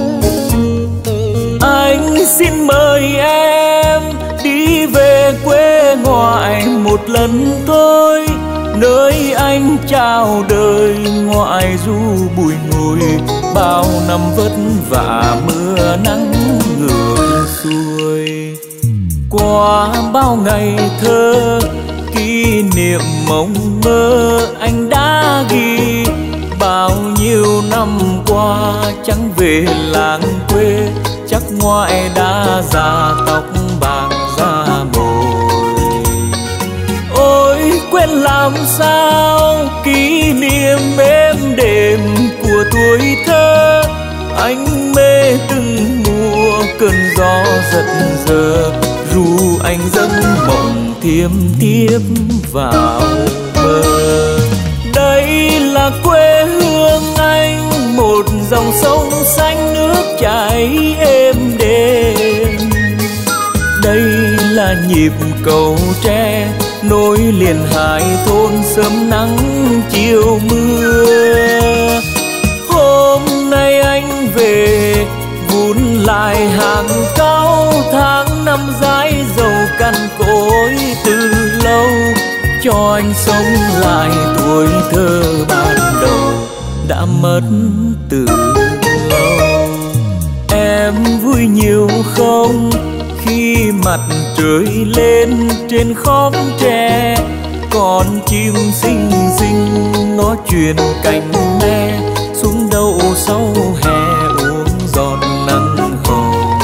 Anh xin mời em đi về quê ngoại một lần thôi, nơi anh chào đời ngoại du bùi ngùi. Bao năm vất vả mưa nắng ngược xuôi, qua bao ngày thơ kỷ niệm mộng mơ anh đã ghi. Bao nhiêu năm qua chẳng về làng quê, chắc ngoại đã già tóc bạc da bồi. Ôi quên làm sao kỷ niệm êm đềm của tuổi thơ. Anh mê từng mùa cơn gió giật giờ, ru anh giấc mộng thiêm tiếp vào mơ. Đây là quê hương anh, một dòng sông xanh nước chảy êm đềm. Đây là nhịp cầu tre nối liền hai thôn sớm nắng chiều mưa. Hôm nay anh về vun lại hàng cau, tháng năm dãi dầu cằn cỗi từ lâu, cho anh sống lại tuổi thơ ban đầu đã mất từ lâu. Em vui nhiều không khi mặt trời lên trên khóm tre, con chim xinh xinh nó truyền cánh me xuống đậu sau hè uống giọt nắng hồng.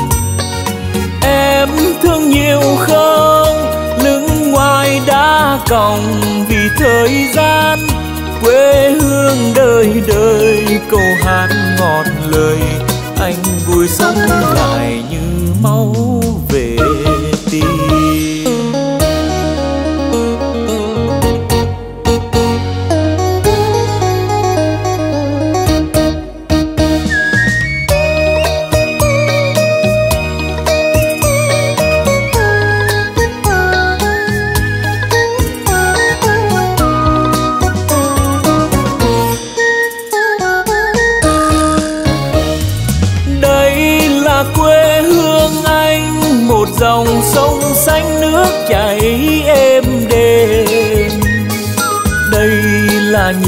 Em thương nhiều không lưng ngoài đã còng vì thời gian. Quê hương đời đời câu hát ngọt lời, anh vui sống lại như máu về tim.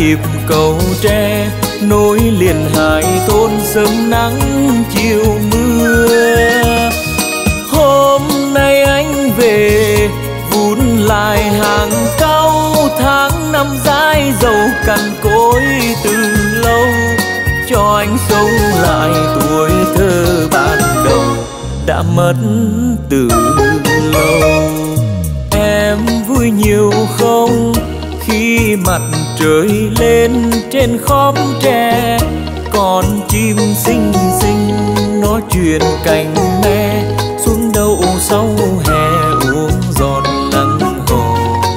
nhịp cầu tre nối liền hai thôn sớm nắng chiều mưa. Hôm nay anh về vun lại hàng cau, tháng năm dài dầu cằn cỗi từ lâu, cho anh sống lại tuổi thơ ban đầu đã mất từ lâu. Em vui nhiều không khi mặt trời lên trên khóm tre, con chim xinh xinh nó truyền cành me xuống đậu sau hè uống giọt nắng hồ.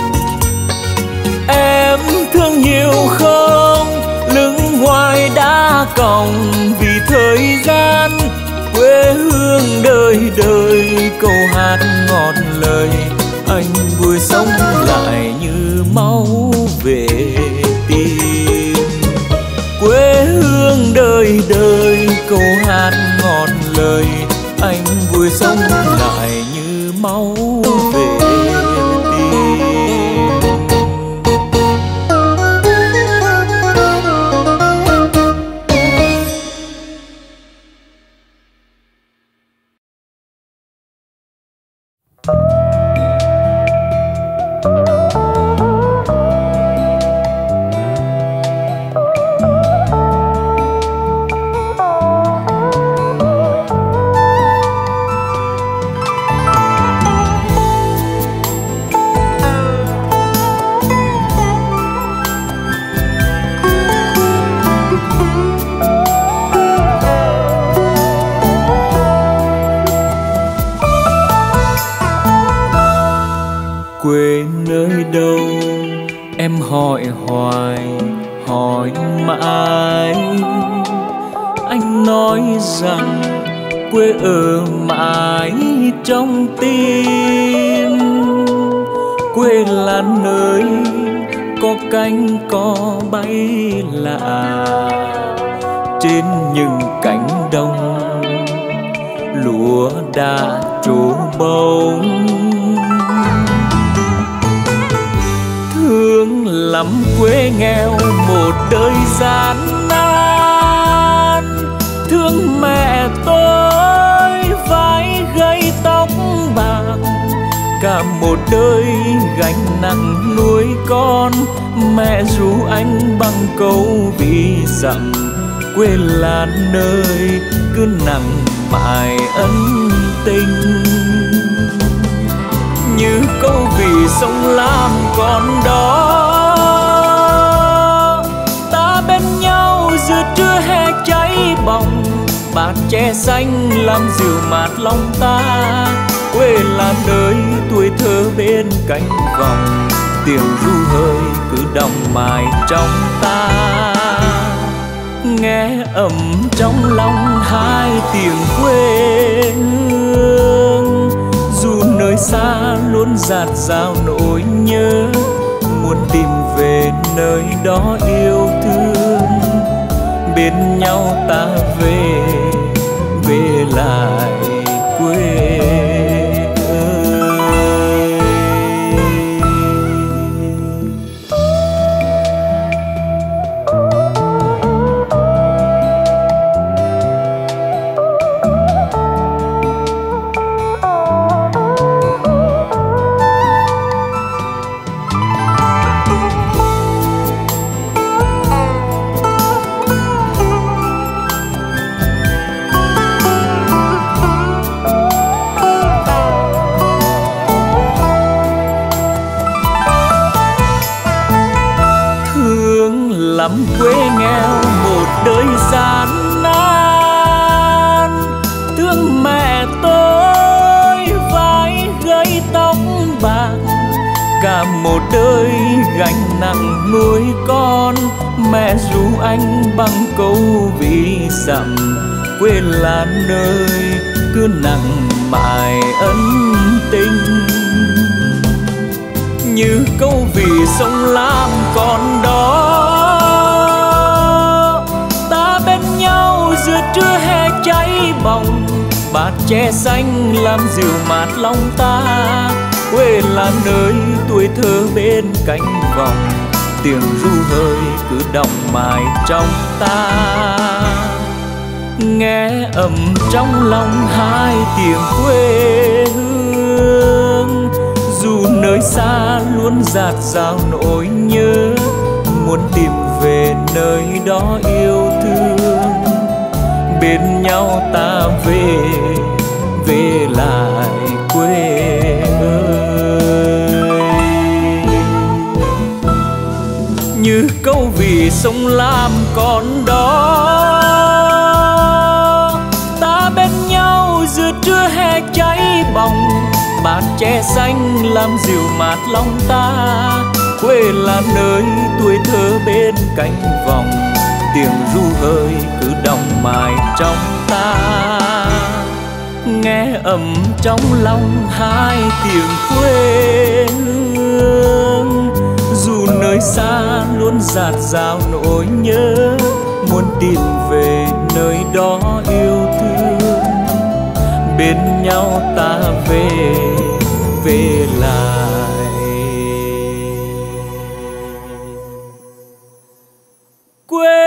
Em thương nhiều không lưng hoài đã còng vì thời gian, quê hương đời đời câu hát ngọt lời, anh vui sống lại như máu về tim. Quê hương đời đời câu hát ngọt lời, anh vui sống lại như máu về tim. Quê nơi đâu em hỏi hoài hỏi mãi, anh nói rằng quê ở mãi trong tim. Quê là nơi có cánh có bay lạ, trên những cánh đồng lúa đã trổ bông. Thương lắm quê nghèo một đời gian nan, thương mẹ tôi vai gầy tóc bạc, cả một đời gánh nặng nuôi con. Mẹ ru anh bằng câu vì dặm, quê là nơi cứ nặng mãi ân tình. Như câu vì sông Lam còn đó, ta bên nhau giữa trưa hè cháy bỏng, bạt tre xanh làm dịu mát lòng ta. Quê là nơi tuổi thơ bên cánh vòng, tiếng ru hơi cứ đọng mãi trong ta. Nghe ấm trong lòng hai tiếng quê hương, dù nơi xa luôn dạt dào nỗi nhớ, muốn tìm về nơi đó yêu thương. Bên nhau ta về lại quê ơi. Lắm quê nghèo một đời gian nan, thương mẹ tôi vai gầy tóc bạc, cả một đời gánh nặng nuôi con. Mẹ ru anh bằng câu vì dặm, quê là nơi cứ nặng mãi ân tình. Như câu vì sông Lam còn đó, giữa trưa hè cháy bỏng, bạt tre xanh làm dịu mát lòng ta. Quê là nơi tuổi thơ bên cánh vòng, tiếng ru hơi cứ đọng mãi trong ta. Nghe ấm trong lòng hai tiếng quê hương, dù nơi xa luôn dạt dào nỗi nhớ, muốn tìm về nơi đó yêu thương. Bên nhau ta về, về lại quê ơi. Như câu vì sông Lam còn đó, ta bên nhau giữa trưa hè cháy bỏng, bạt tre xanh làm dịu mát lòng ta. Quê là nơi tuổi thơ bên cánh vòng, tiếng ru hơi cứ đọng mãi trong ta. Nghe ấm trong lòng hai tiếng quê hương, dù nơi xa luôn dạt dào nỗi nhớ, muốn tìm về nơi đó yêu thương. Bên nhau ta về, về lại quê.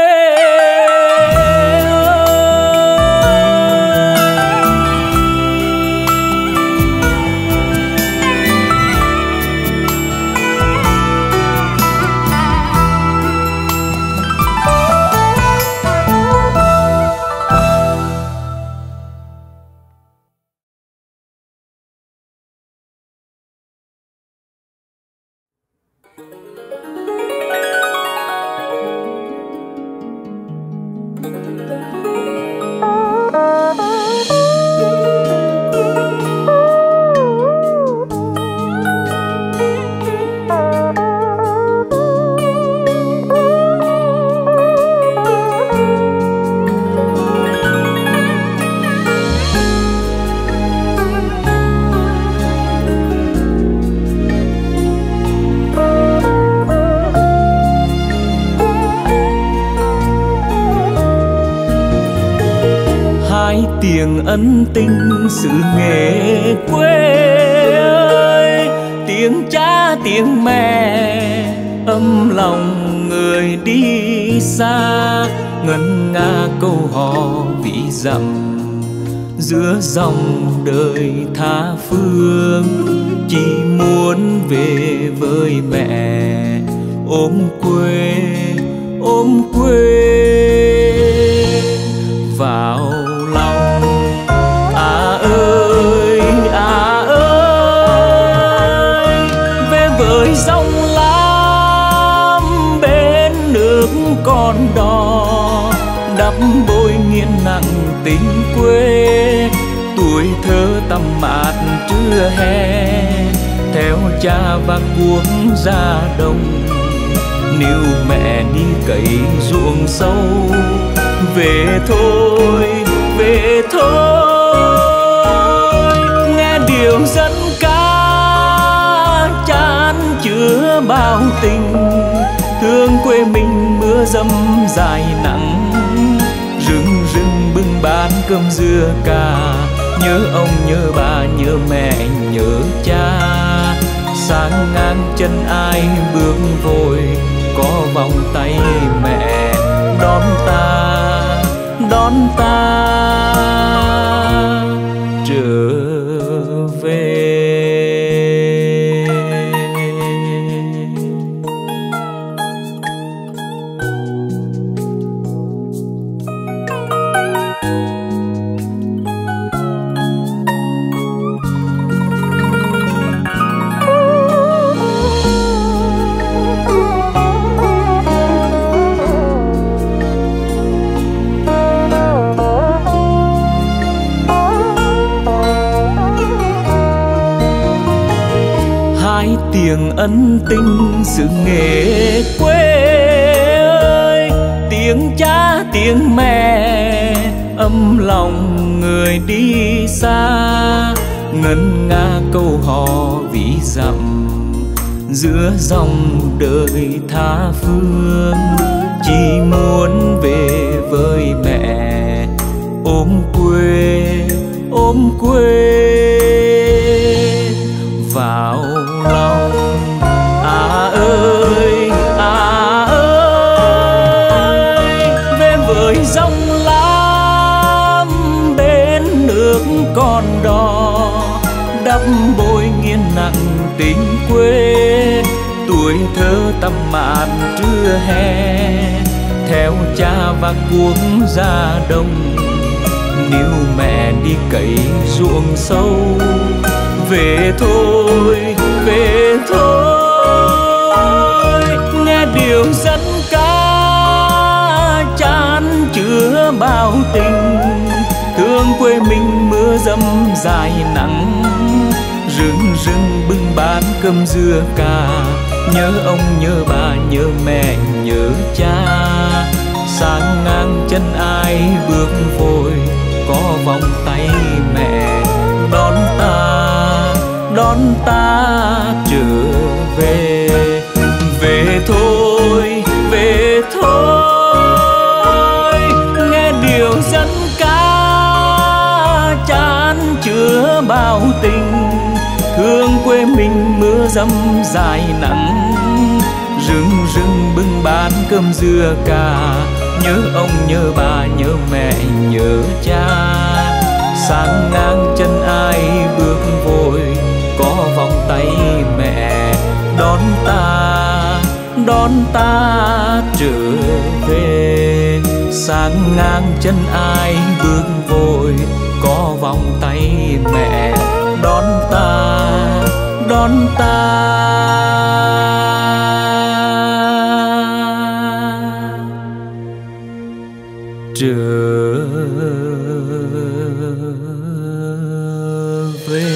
Tiếng ân tình xứ nghệ quê ơi, tiếng cha tiếng mẹ ấm lòng người đi xa. Ngân nga câu hò vĩ dặm giữa dòng đời tha phương, chỉ muốn về với mẹ ôm quê, ôm quê vào lòng. À ơi về với dòng Lam bên nước con đò, đắp bôi nghiêng nặng tình quê. Tuổi thơ tầm mát trưa hè, theo cha và cuống ra đồng, níu mẹ đi cày ruộng sâu. Về thôi, về thôi, nghe điệu dân ca chan chứa bao tình. Thương quê mình mưa dầm dài nắng, rừng rừng bưng bát cơm dưa cà. Nhớ ông nhớ bà nhớ mẹ nhớ cha, sáng ngang chân ai bước vội, có vòng tay mẹ đón ta, đón ta trở về. Tiếng ân tình xứ nghệ quê ơi, tiếng cha tiếng mẹ ấm lòng người đi xa. Ngân nga câu hò vĩ dặm giữa dòng đời tha phương, chỉ muốn về với mẹ ôm quê, ôm quê vào lòng. À ơi đắp bôi nghiêng nặng tình quê. Tuổi thơ tắm mát trưa hè, theo cha và cuống ra đồng, níu mẹ đi cày ruộng sâu. Về thôi, về thôi, nghe điều dân ca chan chứa bao tình. Thương quê mình mưa dầm dài nắng, rừng rừng bưng bát cơm dưa cà. Nhớ ông nhớ bà nhớ mẹ nhớ cha, sang ngang chân ai bước vội, có vòng tay mẹ đón ta trở về. Về thôi, về thôi, nghe điều dân ca chan chứa bao tình. Thương quê mình mưa dầm dài nắng, rừng rừng bưng bát cơm dưa cà. Nhớ ông nhớ bà nhớ mẹ nhớ cha, sang ngang chân ai bước vội, có vòng tay mẹ đón ta trở về. Sang ngang chân ai bước vội, có vòng tay mẹ đón ta trở về.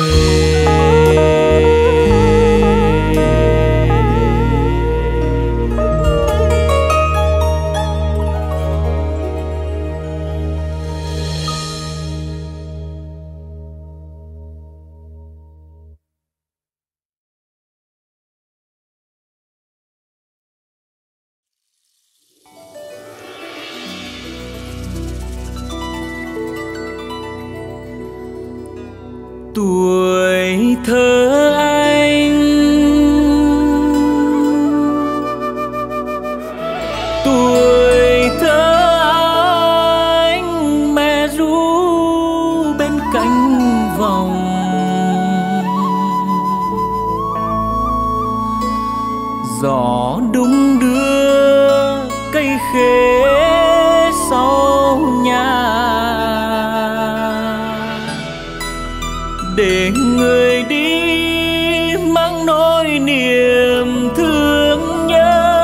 Tuổi thơ anh, tuổi thơ anh, mẹ ru bên cánh vòng. Gió đung đưa cây khế sau nhà, để người đi mang nỗi niềm thương nhớ.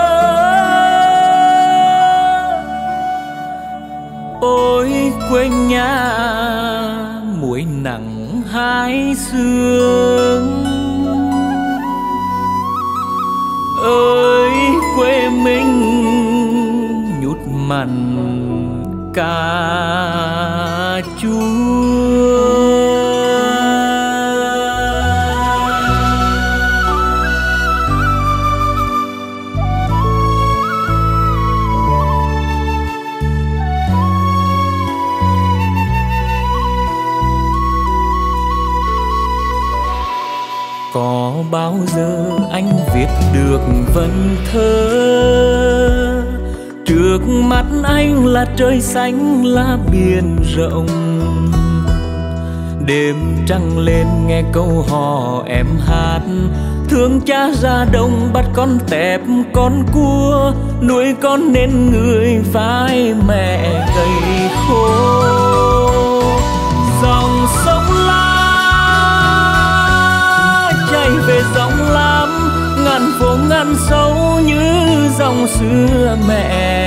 Ôi quê nhà muối nắng hai sương, ơi quê mình nhút mặn cà chua. Có bao giờ anh viết được vần thơ, trước mắt anh là trời xanh là biển rộng. Đêm trăng lên nghe câu hò em hát, thương cha ra đồng bắt con tép con cua, nuôi con nên người vai mẹ gầy khô. Dòng sông chảy về dòng lam, ngàn phố ngàn sâu như dòng xưa mẹ.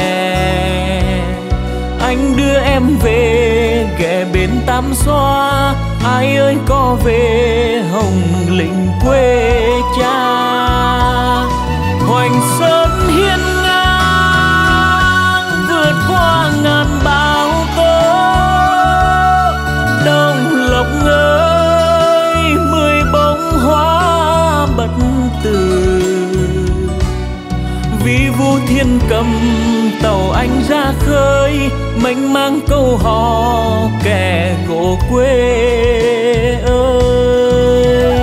Anh đưa em về ghé bên Tam Xoa, ai ơi có về Hồng Lĩnh quê cha. Hoành Sơn hiên ngang vượt qua ngàn bão tố, Đồng Lộc ơi 10 bông hoa bất tử. Vì Vu Thiên cầm tàu anh ra khơi, mênh mang câu hò kẻ gỗ quê ơi.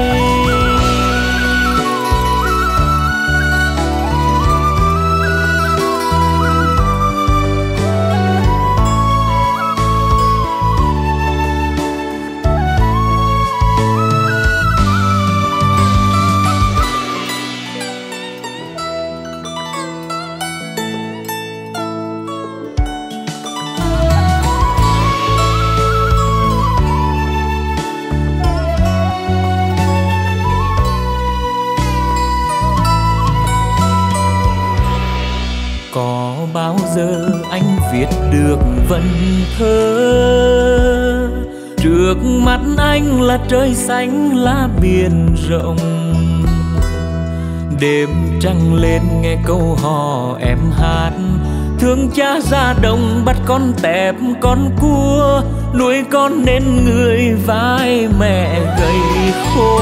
viết được vần thơ. Trước mắt anh là trời xanh lá biển rộng, đêm trăng lên nghe câu hò em hát. Thương cha ra đồng bắt con tép con cua, nuôi con nên người vai mẹ gầy khô.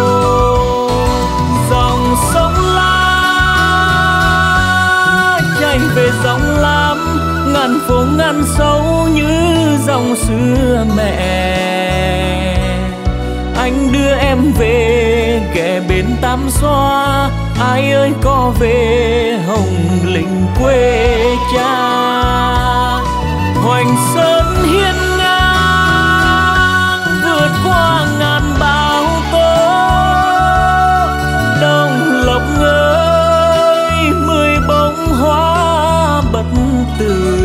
Dòng sông La chảy về dòng Lam, ngàn phố ngàn sâu như dòng xưa mẹ. Anh đưa em về ghé bên Tam Xoa, ai ơi có về Hồng Lĩnh quê cha. Hoành Sơn hiên ngang vượt qua ngàn bão tố, Đồng Lộc ơi 10 bông hoa bất tử.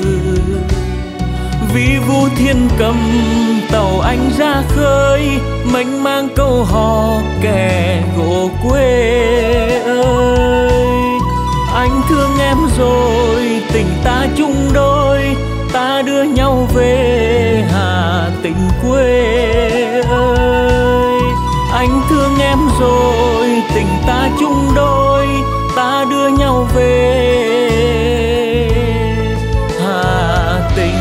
Vì Vu Thiên cầm tàu anh ra khơi, mênh mang câu hò kẻ gỗ quê ơi. Anh thương em rồi tình ta chung đôi, ta đưa nhau về Hà Tĩnh quê ơi. Anh thương em rồi tình ta chung đôi, ta đưa nhau về Hà Tĩnh.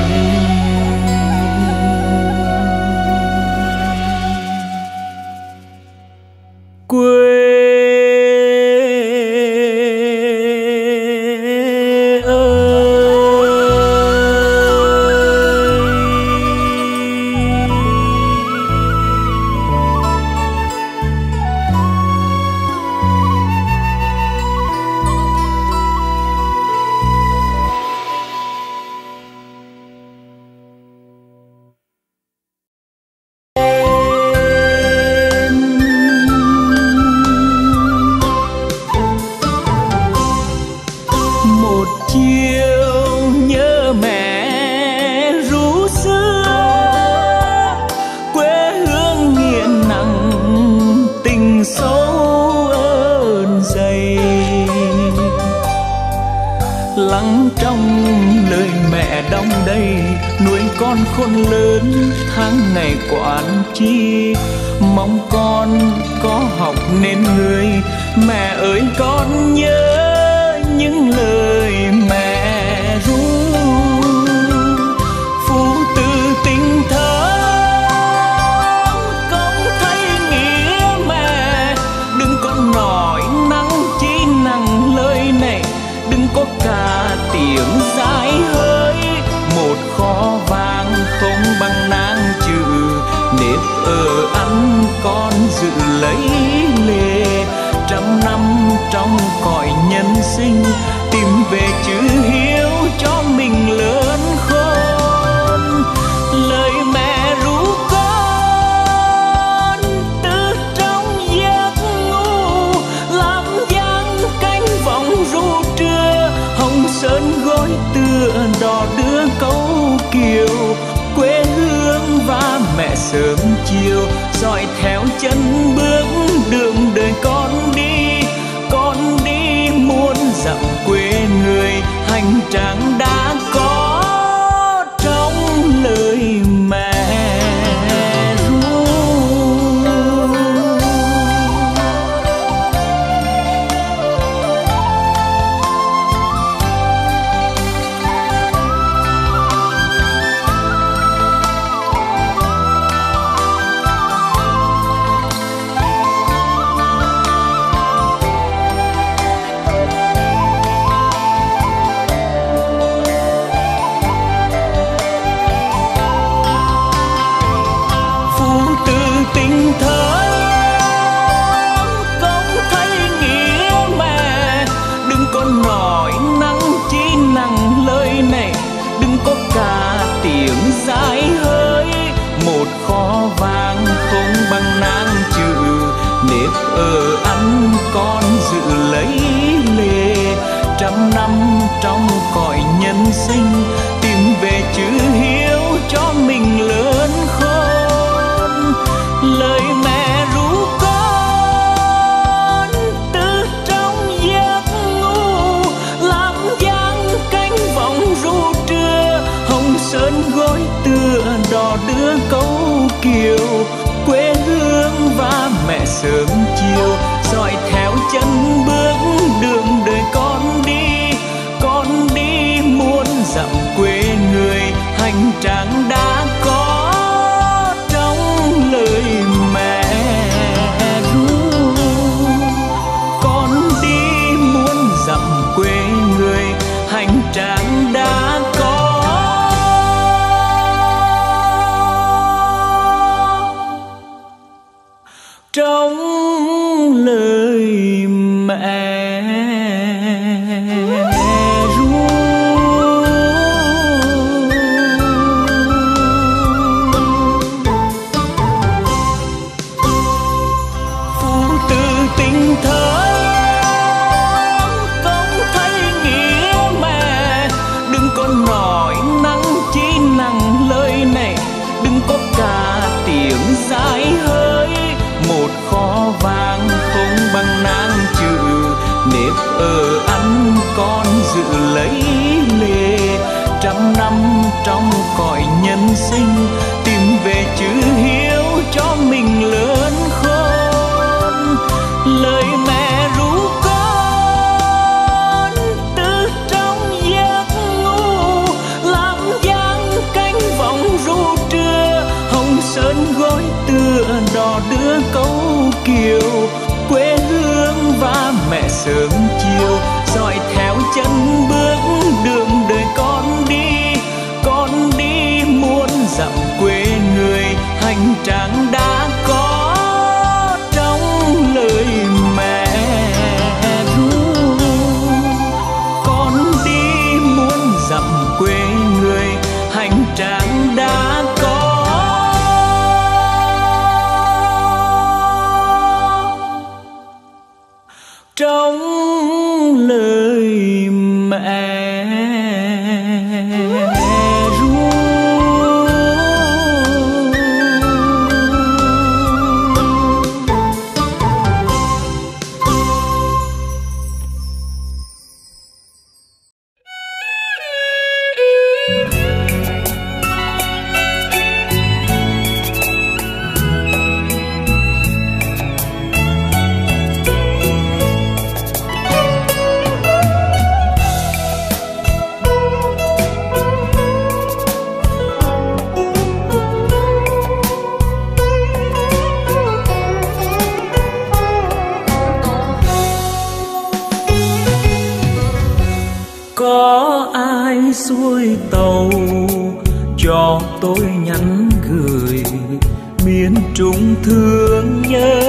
Khôn lớn tháng ngày quản chi, mong con có học nên người. Mẹ ơi con nhớ những lời mẹ ru, phụ tử tình thơ con thấy nghĩa mẹ. Đừng có nói năng chi năng lời này, đừng có cả tiếng dài hơi. Một kho vàng không bằng nang chữ, nếp ở ăn con giữ lấy lệ. Trăm năm trong cõi nhân sinh, tìm về chữ hiếu cho mình lớn khôn. Lời mẹ ru con từ trong giấc ngủ, làm dáng cánh vọng ru trưa. Hồng Sơn gối tựa đò đưa câu kiều, quê hương và mẹ sớm chiều. Dõi theo chân bước đường đời con đi muôn dặm quê người. Hành trang đã có trong lời mẹ ru. tựa đò đưa câu kiều, quê hương và mẹ sớm chiều, dõi theo chân bước đường đời con đi muôn dặm quê người, hành trang đã có trong lời mẹ ru. Con đi muôn dặm quê người, hành trang đã có trong lời mẹ ru. Phụ tử tình thơ công thấy nghĩa mẹ, đừng có nói năng chi năng lời này, đừng có cả tiếng dài hơi. Một kho vàng không bằng nàng chữ, nếp ở ăn con giữ lấy lệ. Trăm năm trong cõi nhân sinh, tìm về chữ hiếu cho mình lớn khôn. Lời mẹ ru con từ trong giấc ngủ, làm dáng cánh vọng ru trưa. Hồng sơn gối tựa đò đưa câu kiều, quê hương và mẹ sớm chiều, dõi theo chân bước đường đời con đi muôn dặm quê người, hành trang đã có trong lời mẹ ru. Con đi muôn dặm quê người, hành trang đã có trong lời mẹ ru. Có ai xuôi tàu cho tôi nhắn gửi, miền Trung thương nhớ.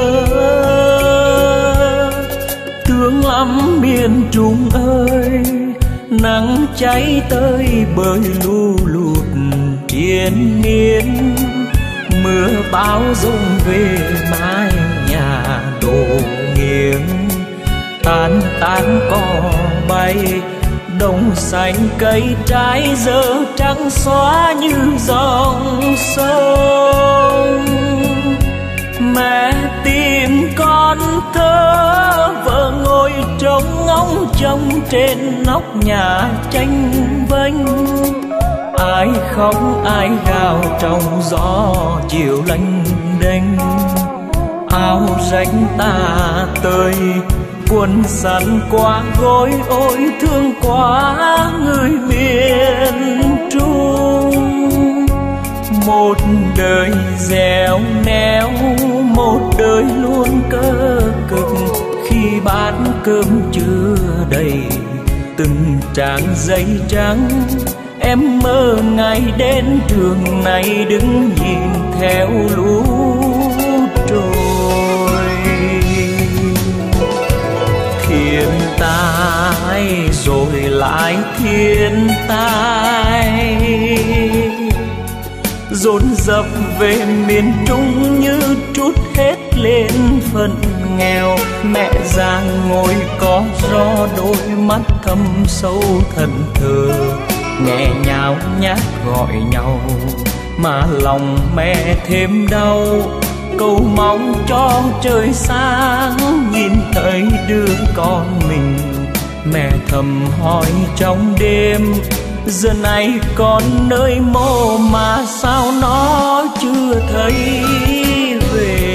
Thương lắm miền Trung ơi, nắng cháy tới bơi lu lụt triền miên. Mưa bão rông về mái nhà đổ nghiêng, tan tan cỏ bay, đồng xanh cây trái giờ trắng xóa như dòng sông. Mẹ tìm con thơ, vợ ngồi trông ngóng trông trên nóc nhà tranh vênh. Ai khóc ai gào trong gió chiều lanh đênh, áo rách tà tơi quần sắn qua gối. Ôi thương quá người miền Trung, một đời dẻo néo, một đời luôn cơ cực. Khi bát cơm chưa đầy từng trang giấy trắng, em mơ ngày đến trường này đứng nhìn theo lũ trôi. Thiên tai rồi lại thiên tai, dồn dập về miền Trung như trút hết lên phận nghèo. Mẹ già ngồi có gió, đôi mắt thâm sâu thần thờ, nghe nháo nhác gọi nhau mà lòng mẹ thêm đau. Cầu mong cho trời sáng nhìn thấy đứa con mình, mẹ thầm hỏi trong đêm giờ này còn nơi mộ mà sao nó chưa thấy về.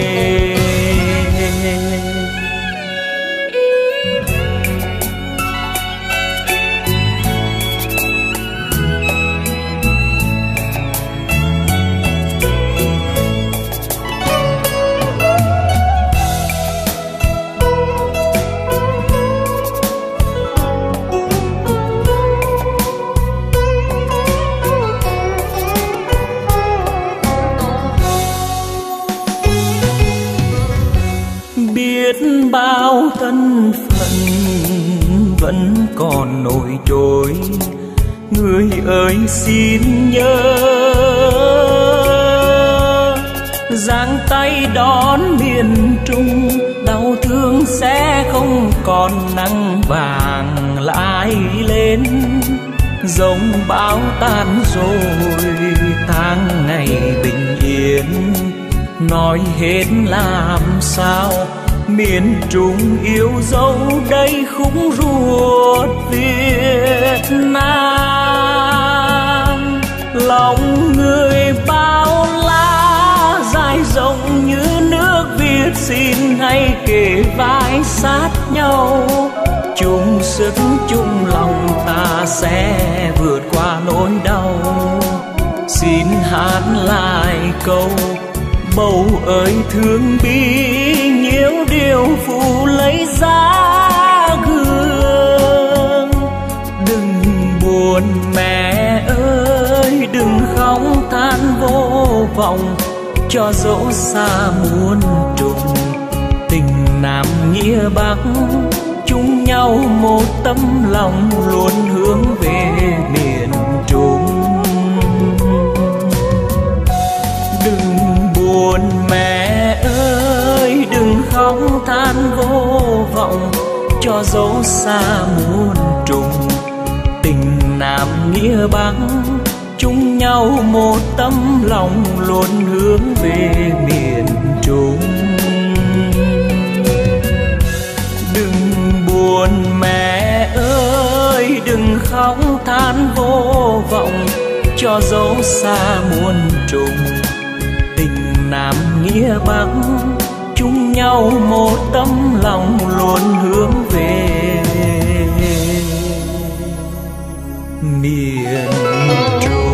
Bao thân phận vẫn còn nổi trôi, người ơi xin nhớ giang tay đón miền Trung. Đau thương sẽ không còn nắng vàng lại lên, giống bão tan rồi tháng ngày bình yên. Nói hết làm sao miền Trung yêu dấu đây khúc ruột Việt Nam. Lòng người bao la dài rộng như nước Việt, xin hãy kề vai sát nhau, chung sức chung lòng ta sẽ vượt qua nỗi đau. Xin hát lại câu bầu ơi thương bi, nhiều điều phụ lấy giá gương. Đừng buồn mẹ ơi, đừng khóc than vô vọng, cho dẫu xa muôn trùng tình Nam nghĩa Bắc, chung nhau một tấm lòng luôn hướng về miền Trung. Đừng buồn mẹ ơi, đừng khóc than vô vọng, cho dẫu xa muôn trùng tình Nam nghĩa Bắc, chung nhau một tấm lòng luôn hướng về miền Trung. Đừng buồn mẹ ơi, đừng khóc than vô vọng, cho dẫu xa muôn trùng tình Nam nghĩa Bắc, chung nhau một tấm lòng luôn hướng về miền Trung.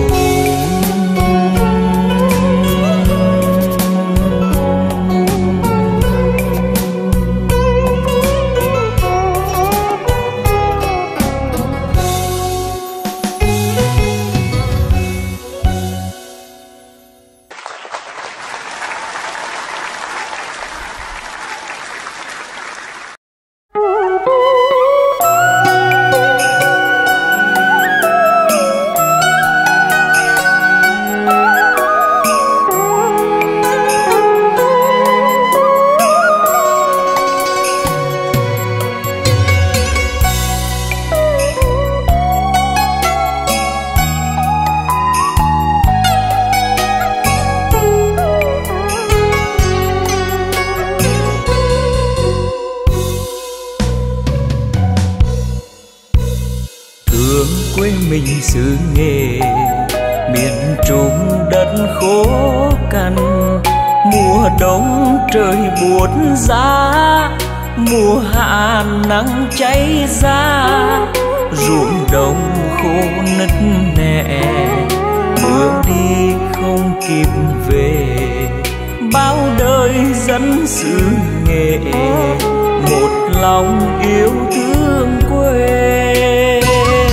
xứ nghề miền Trung đất khô cằn, mùa đông trời buốt giá, mùa hạ nắng cháy ra, ruộng đồng khô nứt nẻ, mưa đi không kịp về. Bao đời dân xứ nghệ một lòng yêu thương quê.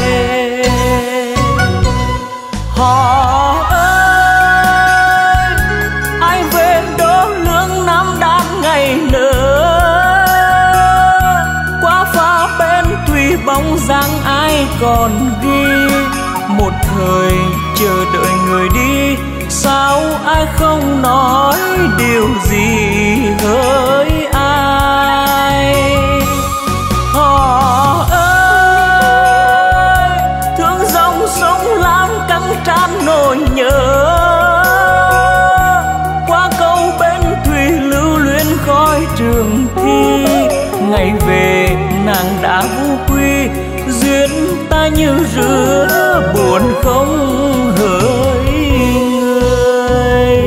Họ ơi, ai về đó lương năm đan ngày nữa, qua pha bên tùy bóng dáng ai còn ghi. Một thời chờ đợi người đi, sao ai không nói điều gì hỡi ai. Họ ơi, thương dòng sông Lam căng tràn nỗi nhớ, qua câu bên thủy lưu luyến khói trường thi. Ngày về nàng đã vu quy, duyên ta như rửa buồn không hỡi người.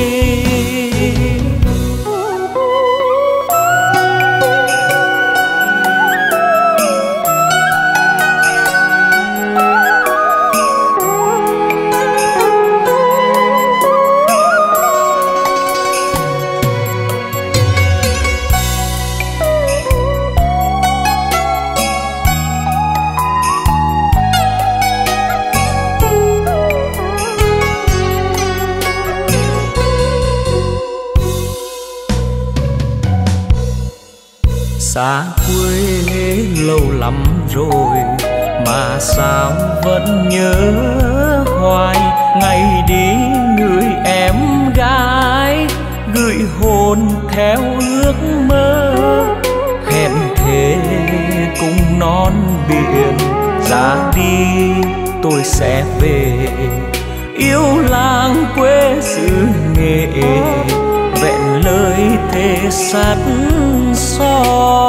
Xa quê lâu lắm rồi mà sao vẫn nhớ hoài, ngày đi người em gái gửi hồn theo ước mơ. Hẹn thề cùng non biển ra đi tôi sẽ về, yêu làng quê xứ Nghệ vẹn lời thề sắt son.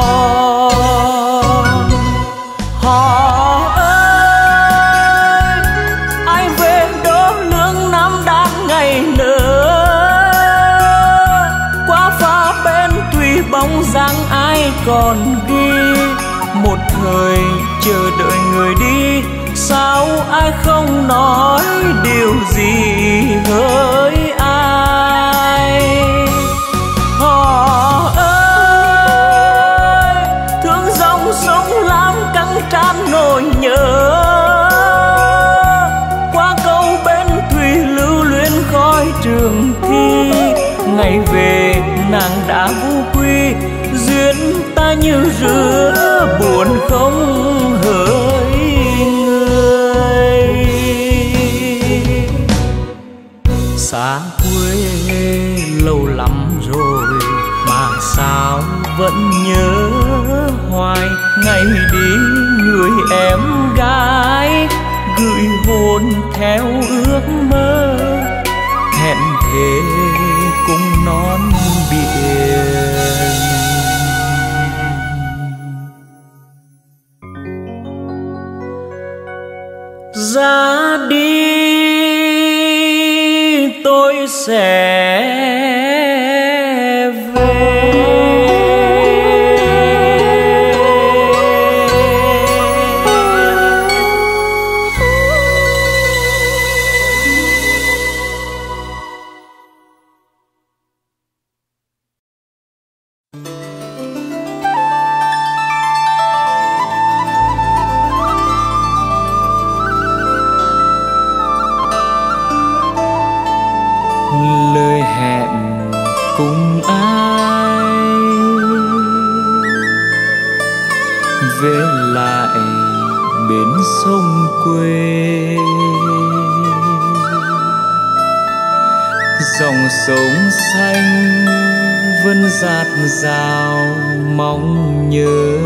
Họ ơi, ai về đó lương năm đang ngày nở, qua pha bên thủy bóng dáng ai còn ghi. Một thời chờ đợi người đi, sao ai không nói điều gì hỡi ai. Họ ơi, thương dòng sông Lam căng tràn nỗi nhớ, qua câu bên thủy lưu luyến khói trường thi. Ngày về nàng đã vu quy, duyên ta như rứa buồn không hỡi người. Xa quê lâu lắm rồi mà sao vẫn nhớ hoài, ngày đi người em gái gửi hồn theo ước mơ. Hẹn thề cùng non biển. Ra đi tôi sẽ về. Lời hẹn cùng ai về lại bến sông quê, dòng sông xanh vẫn dạt dào mong nhớ.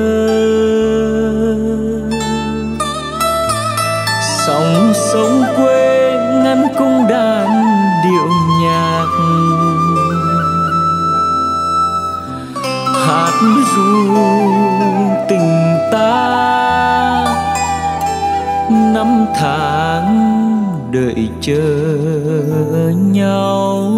Sóng sông quê ngăn cung đàn điệu nhạc, hát ru tình ta năm tháng đợi chờ nhau.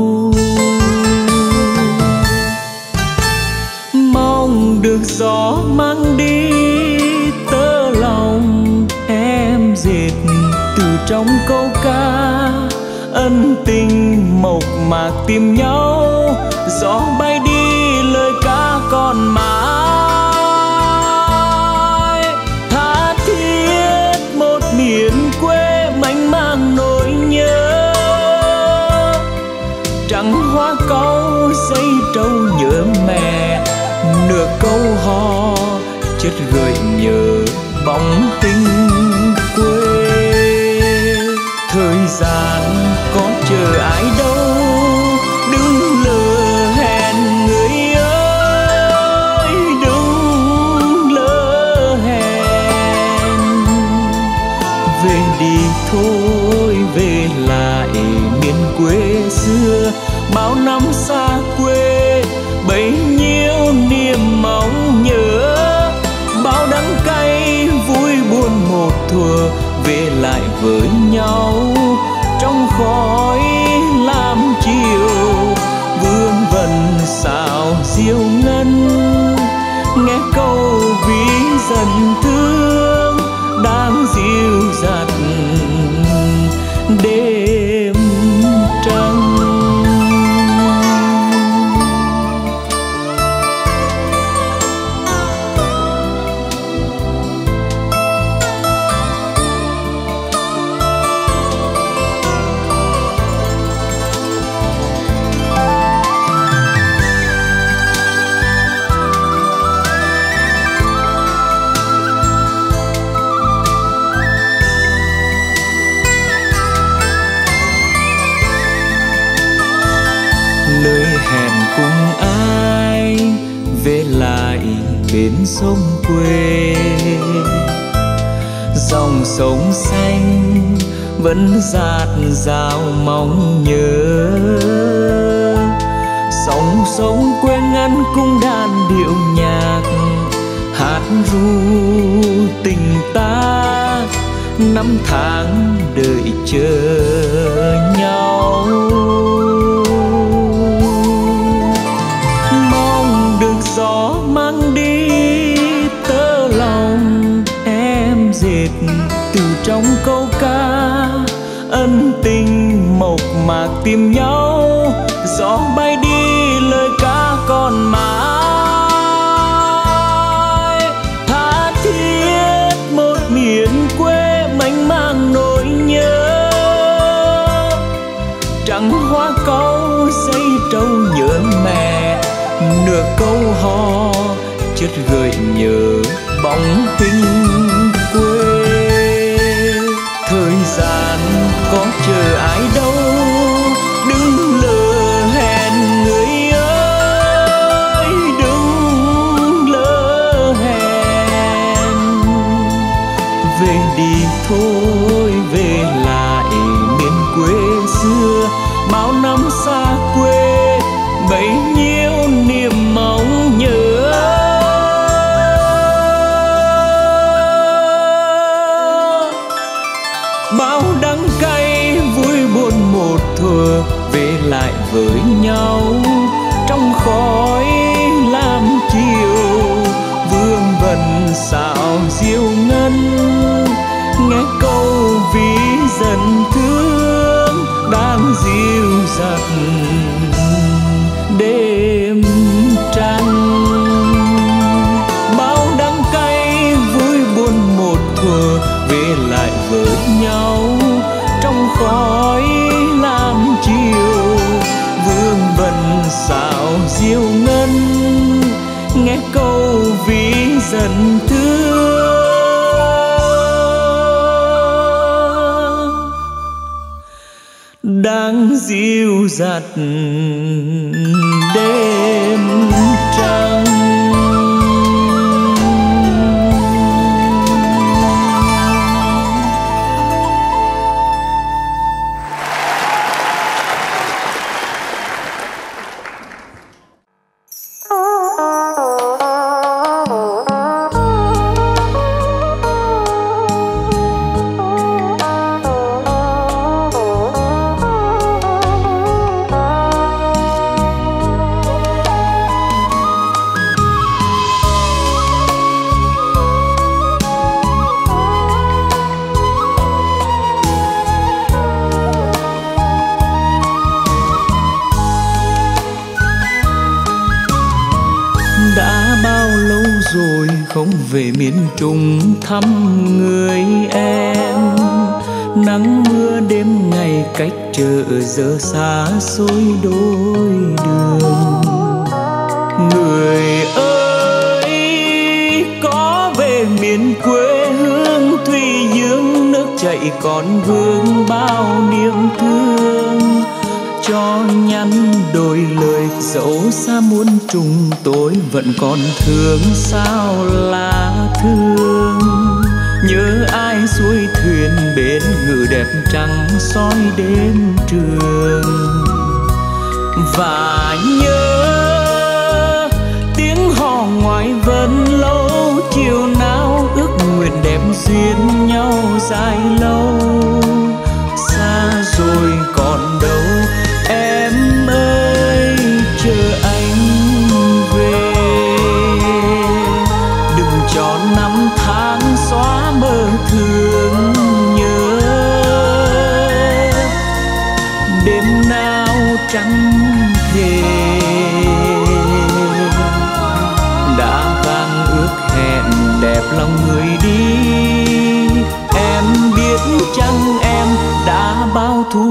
Mong được gió mang đi tơ lòng em dệt từ trong câu ca. Ân tình mộc mạc tìm nhau, gió bay đi lời ca còn mãi. Tha thiết một miền quê mênh mang nỗi nhớ, trắng hoa cau dây trâu nhớ mẹ. Nửa câu hò chất gợi nhớ bóng tình quê. Thời gian có chờ ai đâu, đừng lỡ hẹn người ơi, đừng lỡ hẹn. Về đi thôi, về lại miền quê xưa. Bao năm xa quê, bấy nhiêu niềm mong nhớ. Bao đắng cay vui buồn một thuở, dần thương đang dịu dặt đêm trăng. Lời hẹn cùng ai về lại bên sông quê, dòng sông xanh vẫn dạt dào mong nhớ. Sóng sông quê ngân cung đàn điệu nhạc hát ru tình ta, năm tháng đợi chờ nhau. Gió mang đi tơ lòng em dệt từ trong câu ca, ân tình mộc mạc tìm nhau. Gió bay đi lời ca còn mãi, tha thiết một miền quê mênh mang nỗi nhớ. Trắng hoa câu dây trâu nhớ mẹ, nửa câu hò chất gợi nhớ bóng hình quê. Thời gian có chờ ai đâu, đừng lỡ hẹn người ơi, đừng lỡ hẹn. Về đi thôi, về lại miền quê xưa, bao năm xa quê bấy nhiêu niềm mong nhớ. Bao đắng cay vui buồn một thuở, về lại với nhau trong khói lam chiều. Vương vần xào diêu ngân, nghe câu ví dần thương đang dịu dặt đêm trăng. Bao đắng cay vui buồn một thuở, về lại với nhau trong khói lam chiều. Vương vần xào diêu ngân, nghe câu ví dần thương đang dịu dặt đêm trăng. Rồi không về miền Trung thăm người em, nắng mưa đêm ngày cách chợ giờ xa xôi đôi đường. Người ơi có về miền quê hương Thủy Dương, nước chảy còn vương bao niềm thương. Cho nhắn đôi lời dẫu xa muôn trùng, tôi vẫn còn thương sao là thương. Nhớ ai xuôi thuyền bên ngự đẹp trăng soi đêm trường. Và nhớ tiếng hò ngoài vân lâu, chiều nào ước nguyện đẹp duyên nhau dài lâu. Xa rồi còn đâu em ơi, chờ anh về. Đừng cho năm tháng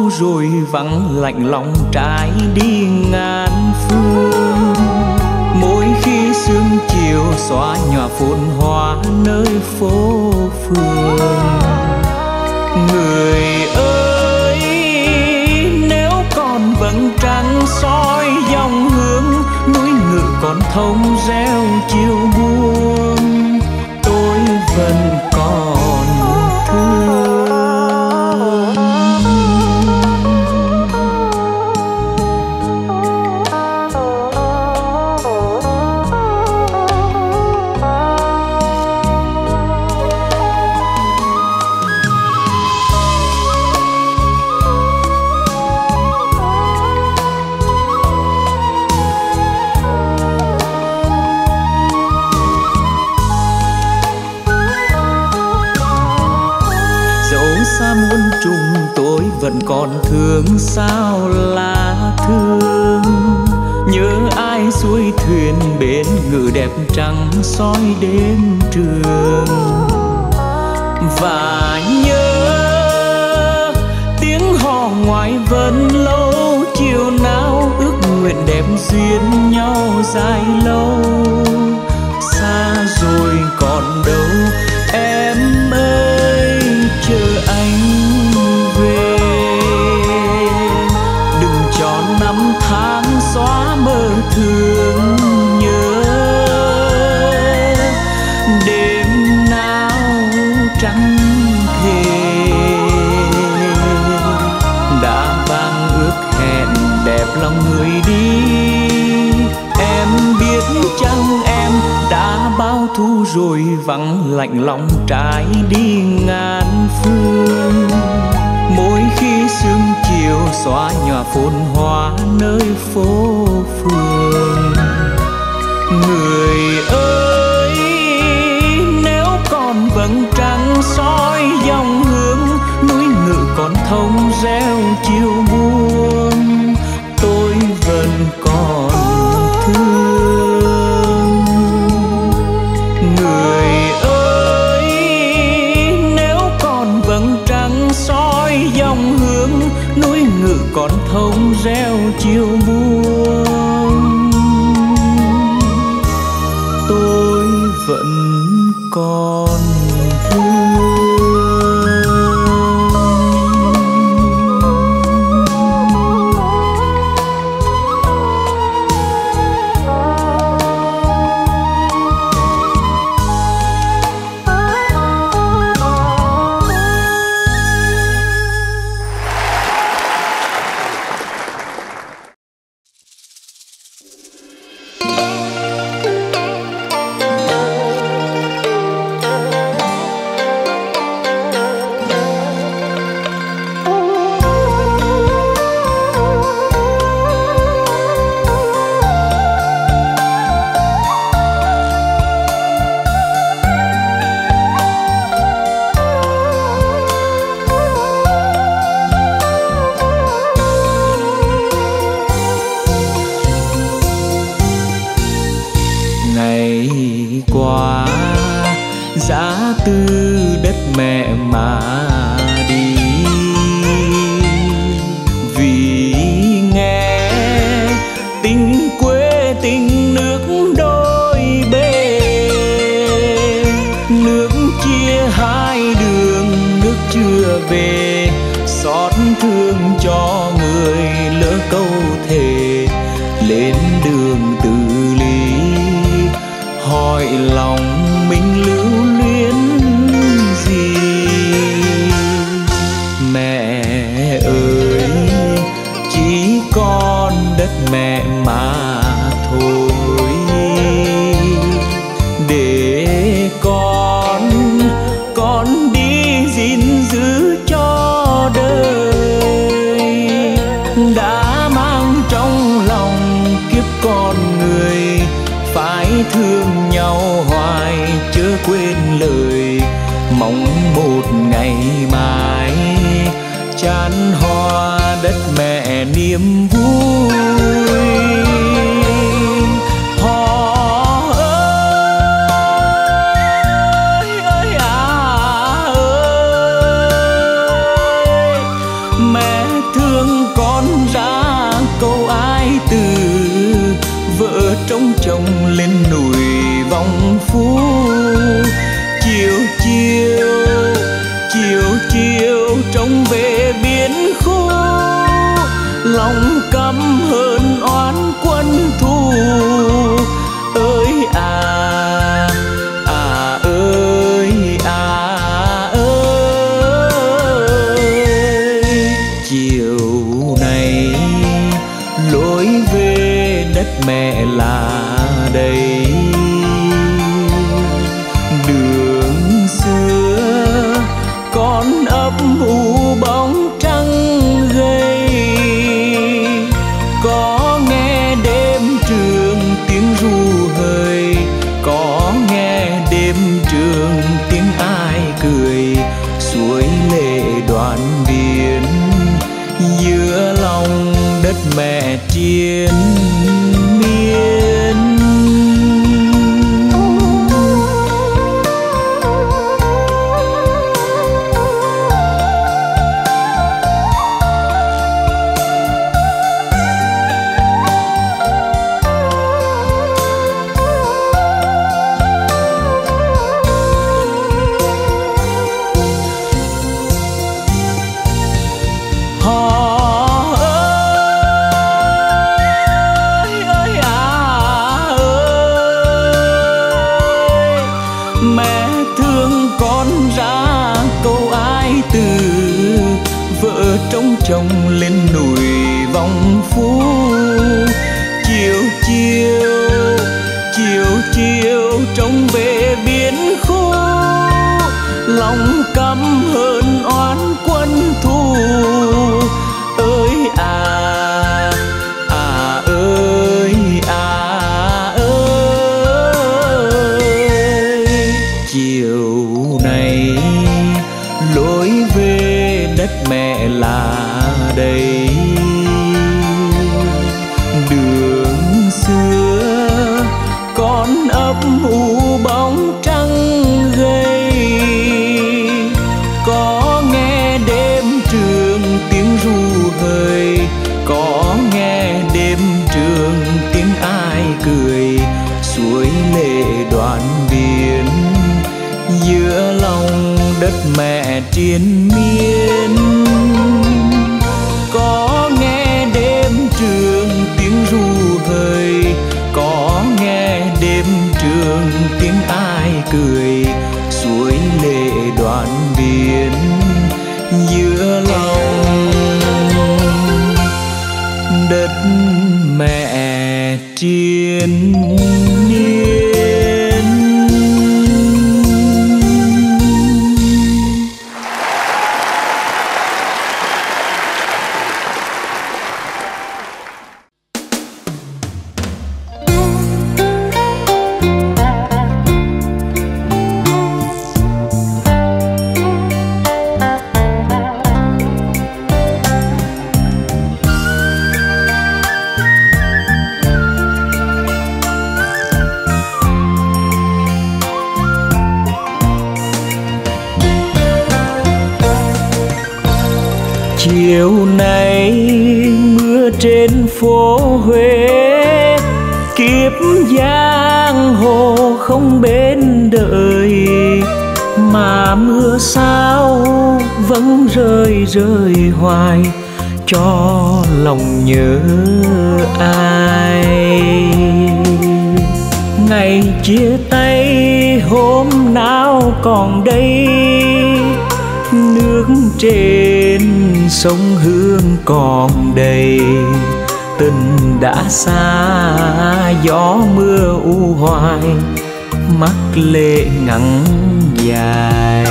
rồi vắng lạnh lòng trái đi ngàn phương. Mỗi khi sương chiều xóa nhòa phồn hoa nơi phố phường. Người ơi, nếu còn vầng trăng soi dòng hướng, núi ngự còn thông reo chiều buông, tôi vẫn còn thương. Xa muôn trùng tôi vẫn còn thương sao là thương. Nhớ ai xuôi thuyền bên ngự đẹp trăng soi đêm trường. Và nhớ tiếng hò ngoài vân lâu, chiều nào ước nguyện đẹp duyên nhau dài lâu. Xa rồi còn đâu em ơi, chờ anh về. Đừng cho năm tháng xóa mơ thương nhớ. Đêm nào trăng thề đã vang ước hẹn đẹp lòng người đi. Em biết chăng em đã bao thu rồi vắng lạnh lòng trái đi ngàn phương. Mỗi khi sương chiều xóa nhòa phồn hoa nơi phố phường. Người ơi, nếu còn vầng trăng soi dòng hướng, núi ngự còn thông reo chiều buông, tôi vẫn còn thương. Người ơi, nếu còn vầng trăng soi dòng hướng, núi ngự còn thông reo chiều buông, tôi vẫn còn thương. Giá từ đất mẹ mà đi, vì nghe tình quê tình nước đôi bề. Nước chia hai đường, nước chưa về, xót thương cho người lỡ câu thề. Lên đường từ ly hỏi lòng mình lưu luyến gì. Mẹ ơi, chỉ còn đất mẹ mà thôi. Để con đi gìn giữ cho đời. Đã mang trong lòng kiếp con người, phải thương nhau hoài chớ quên lời. Mong một ngày mai chan hoa đất mẹ niềm vui. Hò ơi à ơi, mẹ thương phú. Chiều chiều chiều chiều trông về biển khô, lòng căm hờn oán quân thù. Ơi à ơi ơi, chiều này lối về đất mẹ là đây. Đường xưa con ấp u bóng trăng gầy, có nghe đêm trường tiếng ru hời, có nghe đêm trường tiếng ai cười. Suối lệ đoạn biển giữa lòng đất mẹ triền miên. Mẹ thương con ra câu ai từ, vợ trông chồng lên núi vòng phú. Chiều chiều chiều chiều trông về biển khô, lòng căm hờn oán quân thù. Ơi à ơi ơi, chiều này lối về đất mẹ là đây. Đường xưa con ấp u bóng trăng gầy, có nghe đêm trường tiếng ru hời, có nghe đêm trường tiếng ai cười. Suối lệ đoạn biển giữa lòng đất mẹ triền miên, có nghe đêm trường tiếng ru hời, có nghe đêm trường tiếng ai cười. Suối lệ đoạn biển giữa lòng đất mẹ triền miên. Chiều nay mưa trên phố Huế, kiếp giang hồ không bên đời, mà mưa sao vẫn rơi rơi hoài, cho lòng nhớ ai. Ngày chia tay hôm nào còn đây, nước trên sông Hương còn đầy. Tình đã xa gió mưa u hoài, mắt lệ ngắn dài.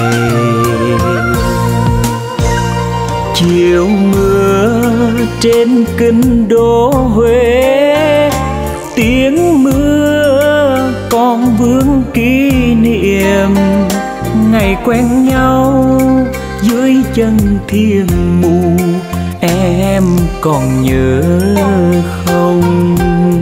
Chiều mưa trên kinh đô Huế, tiếng mưa còn vương kỷ niệm. Ngày quen nhau dưới chân thiên mù, em còn nhớ không?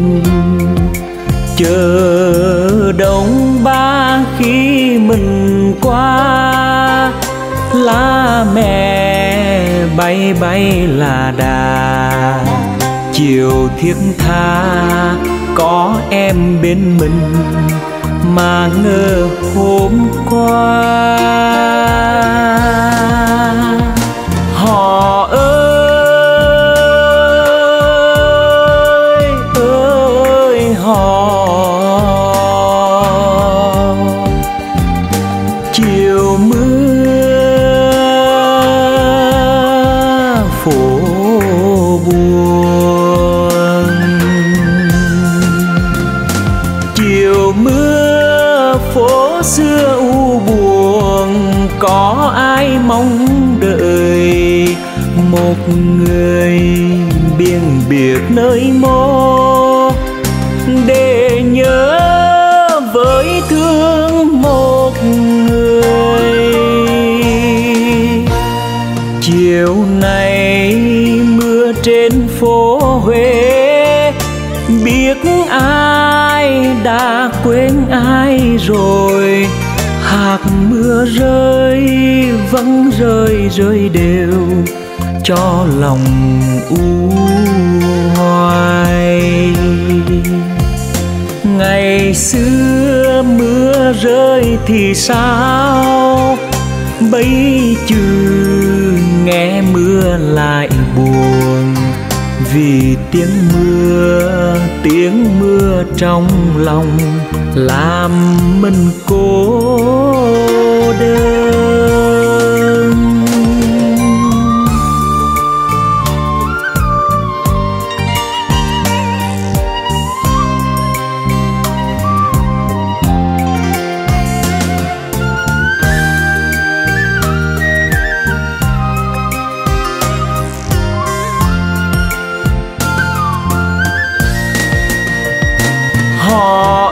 Chờ đông ba khi mình qua, lá mẹ bay bay là đà. Chiều thiết tha có em bên mình, mà ngờ hôm qua. Họ ơi ơi họ, chiều mưa phố buồn, chiều mưa phố xưa u buồn, có ai mong đợi một người biên biệt nơi mô để nhớ với thương một người. Chiều nay mưa trên phố Huế, biết ai đã quên ai rồi. Hạt mưa rơi vẫn rơi rơi đều cho lòng u hoài. Ngày xưa mưa rơi thì sao, bây giờ nghe mưa lại buồn. Vì tiếng mưa trong lòng làm mình cô đơn. Họ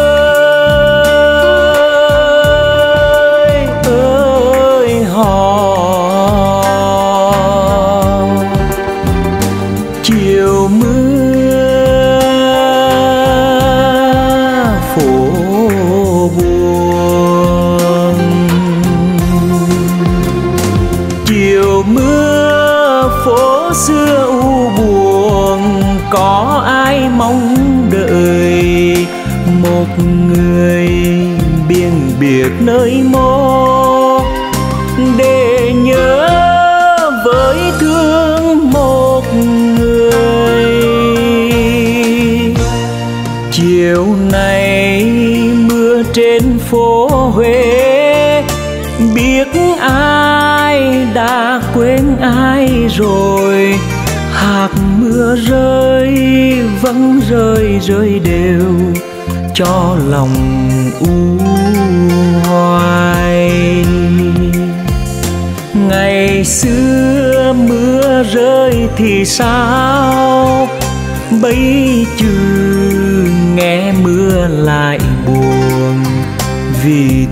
ơi ơi họ, chiều mưa phố buồn, chiều mưa phố xưa u buồn, có ai mong đợi một người biên biệt nơi mô để nhớ với thương một người. Chiều nay mưa trên phố Huế, biết ai đã quên ai rồi. Hạt mưa rơi vẫn rơi rơi đều cho lòng u hoài. Ngày xưa mưa rơi thì sao, bây giờ nghe mưa lại buồn. Vì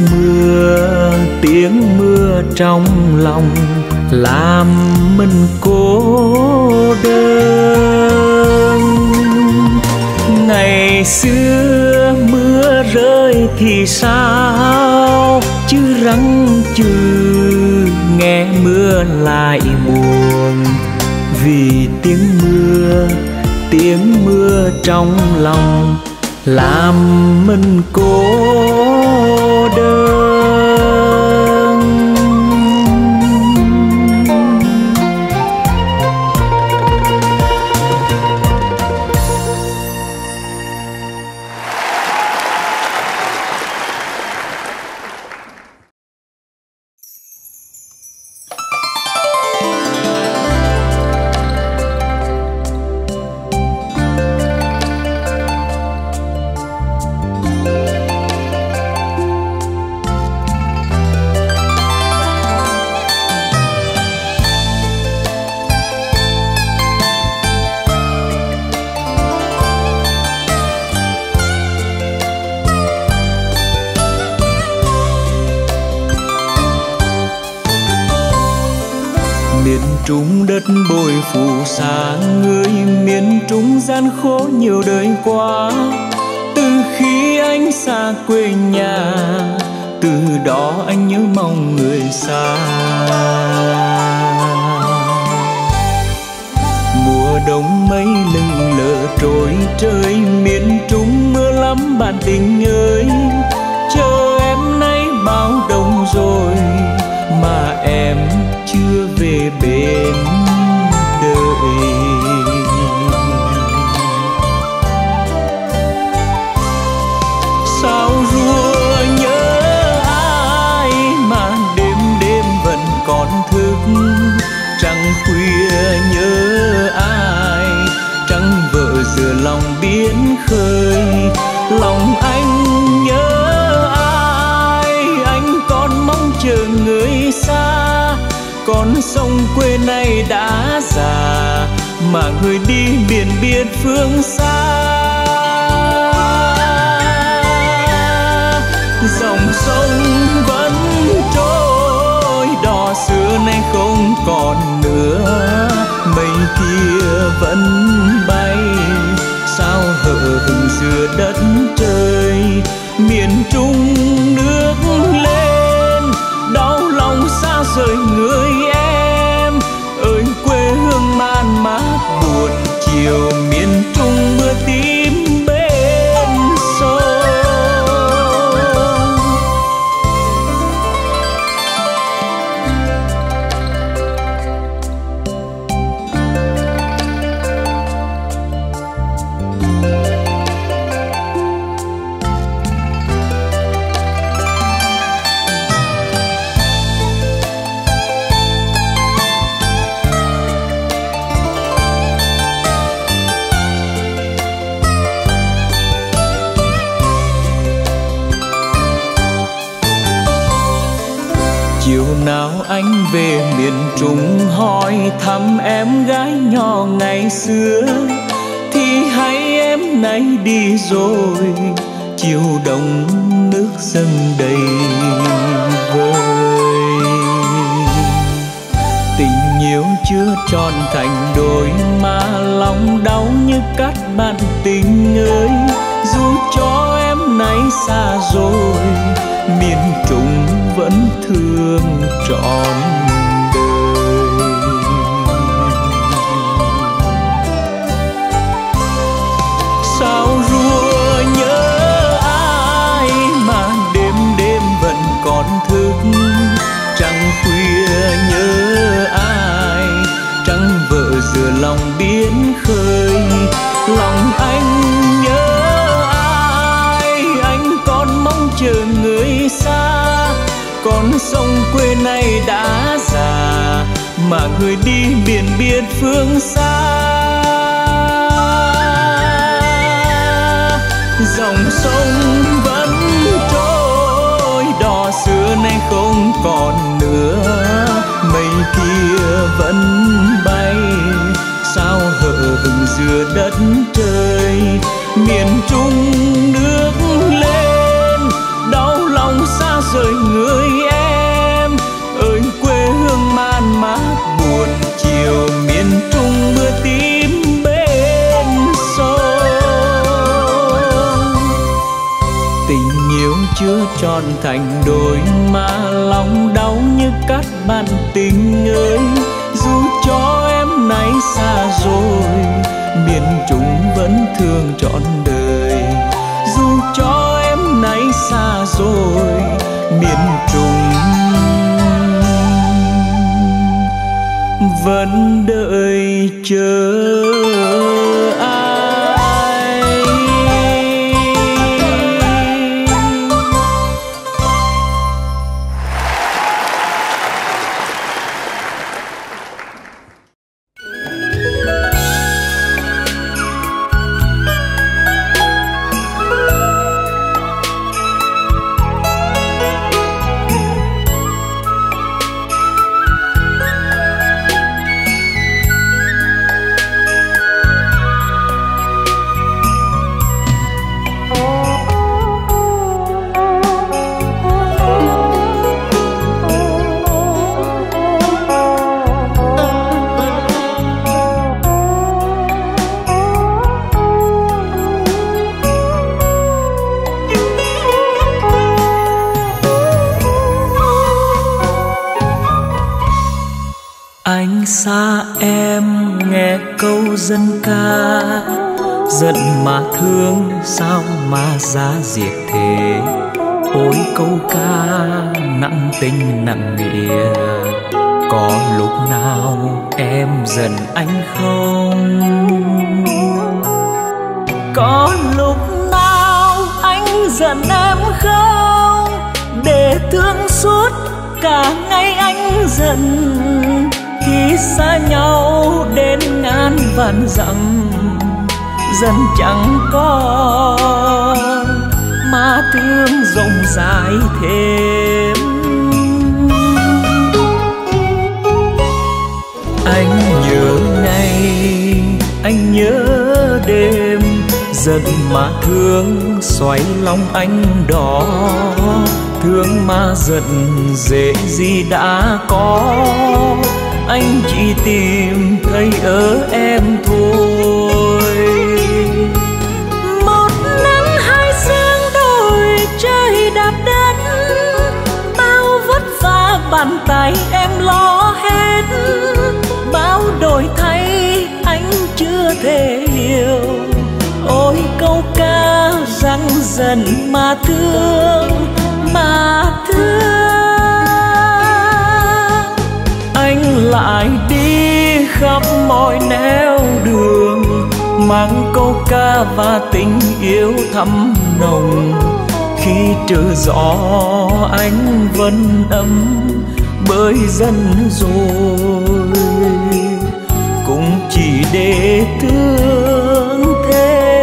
tiếng mưa trong lòng làm mình cô đơn. Ngày xưa mưa rơi thì sao, chứ răng chừ nghe mưa lại buồn. Vì tiếng mưa trong lòng làm mình cô đơn. Miền Trung đất bồi phù sa, người miền Trung gian khổ nhiều đời qua. Từ khi anh xa quê nhà, từ đó anh nhớ mong người xa. Mùa đông mây lững lờ trôi trời, miền Trung mưa lắm bạn tình ơi, chờ em nay bao đông rồi mà em chưa về bên đợi. Sao rùa nhớ ai mà đêm đêm vẫn còn thức, trăng khuya nhớ ai, trăng vợ giữa lòng biển khơi. Lòng anh nhớ ai, anh còn mong chờ người xa, con sông quê này đã già mà người đi biển biệt phương xa. Dòng sông vẫn trôi, đò xưa nay không còn nữa, mây kia vẫn bay, sao hờ hững giữa đất trời. Miền Trung nước lên, đau lòng xa rời người em, ơi quê hương man mác buồn chiều. Miền Trung mưa tím bên sông. Chiều nào anh về miền Trung hỏi thăm em gái nhỏ ngày xưa, thì hay em nay đi rồi, chiều đông nước dâng đầy vơi. Tình yêu chưa tròn thành đôi mà lòng đau như cắt bạn tình ơi, dù cho em nay xa rồi, miền Trung vẫn thương trọn đời. Sao rùa nhớ ai mà đêm đêm vẫn còn thức, trăng khuya nhớ ai, trăng vợ giữa lòng biển khơi. Lòng anh nhớ ai, anh còn mong chờ người xa, con sông quê này đã già mà người đi biển biệt phương xa. Dòng sông vẫn trôi, đò xưa nay không còn nữa, mây kia vẫn bay, sao hờ hững giữa đất trời. Miền Trung nước lên, đau lòng xa rời người em, ơi quê hương man mác buồn chiều. Miền Trung mưa tím bên sông. Tình yêu chưa tròn thành đôi mà lòng đau như cắt bạn tình ơi, dù cho em nay xa rồi, miền Trung vẫn thương trọn đời. Dù cho em nay xa rồi, miền Trung vẫn đợi chờ ai. Anh xa em nghe câu dân ca, Giận mà thương sao mà giá diệt thế. Ôi câu ca nặng tình nặng nghĩa, có lúc nào em giận anh không? Có lúc nào anh giận em không? Để thương suốt cả ngày anh giận, khi xa nhau đến ngàn vạn dặm dần chẳng còn mà thương rộng rãi thêm. Anh nhớ ngày, anh nhớ đêm, giận mà thương xoáy lòng anh đỏ. Thương mà giận dễ gì đã có, anh chỉ tìm thấy ở em thôi. Một nắng hai sương đôi trời đạp đất, bao vất vả bàn tay em lo hết. Bao đổi thay anh chưa thể hiểu, ôi câu ca răng dần mà thương mà thương. Anh lại đi khắp mọi nẻo đường, mang câu ca và tình yêu thắm nồng. Khi trời gió anh vẫn ấm bởi dân rồi, cũng chỉ để thương thêm.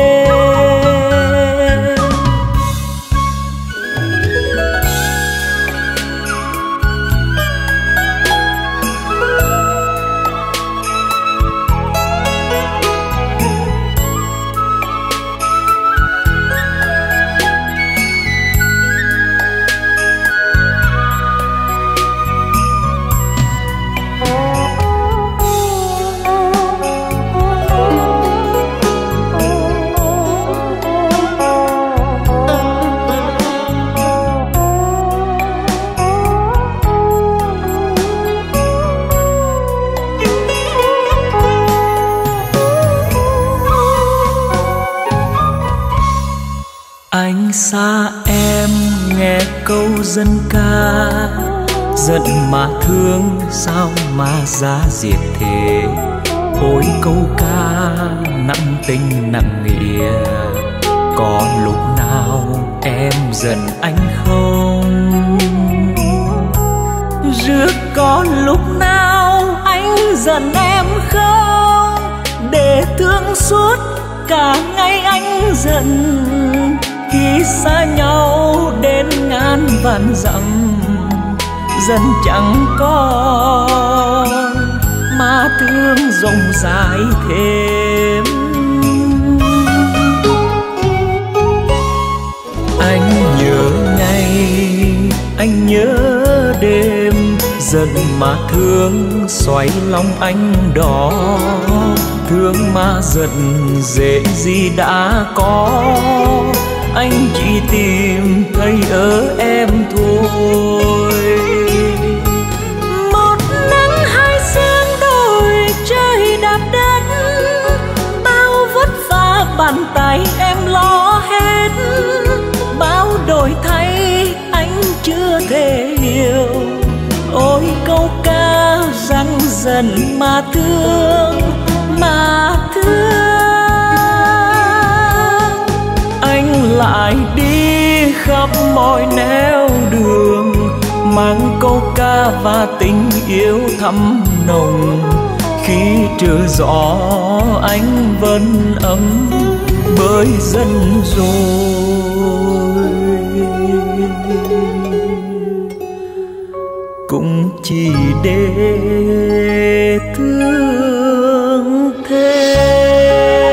Anh xa em nghe câu dân ca, giận mà thương sao mà giá diệt thế. Ôi câu ca nặng tình nặng nghĩa, có lúc nào em giận anh không? Rước có lúc nào anh giận em không? Để thương suốt cả ngày anh giận, khi xa nhau đến ngàn vạn dặm dần chẳng còn mà thương rộng rãi thêm. Anh nhớ ngày, anh nhớ đêm, giận mà thương xoáy lòng anh đỏ. Thương mà giận dễ gì đã có, anh chỉ tìm thấy ở em thôi. Một nắng hai sương đôi trời đạp đất, bao vất vả bàn tay em lo hết. Bao đổi thay anh chưa thể hiểu, ôi câu ca răng dần mà thương mà thương. Anh lại đi khắp mọi nẻo đường, mang câu ca và tình yêu thắm nồng. Khi trời gió anh vẫn ấm bởi dân rồi, cũng chỉ để thương thêm.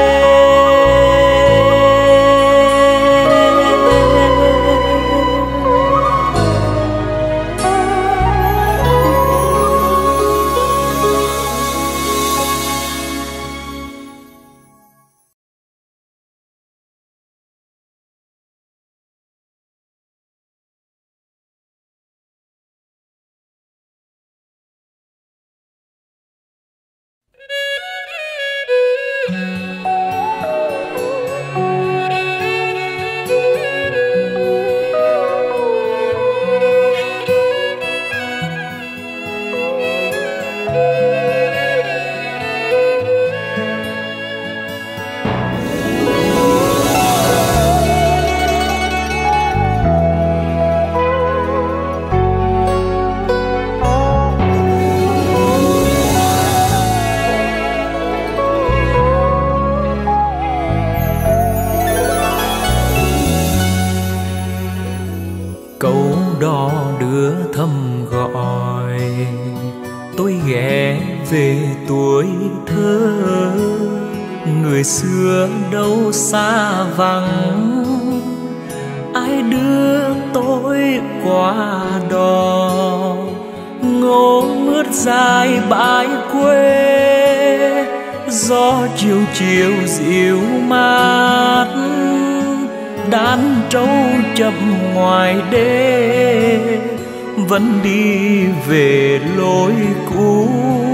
câu đò đưa thầm gọi tôi ghé về tuổi thơ. Người xưa đâu xa vắng, ai đưa tôi qua đò. Ngô mướt dài bãi quê, gió chiều chiều dịu mát. Đàn trâu chậm ngoài đê, vẫn đi về lối cũ.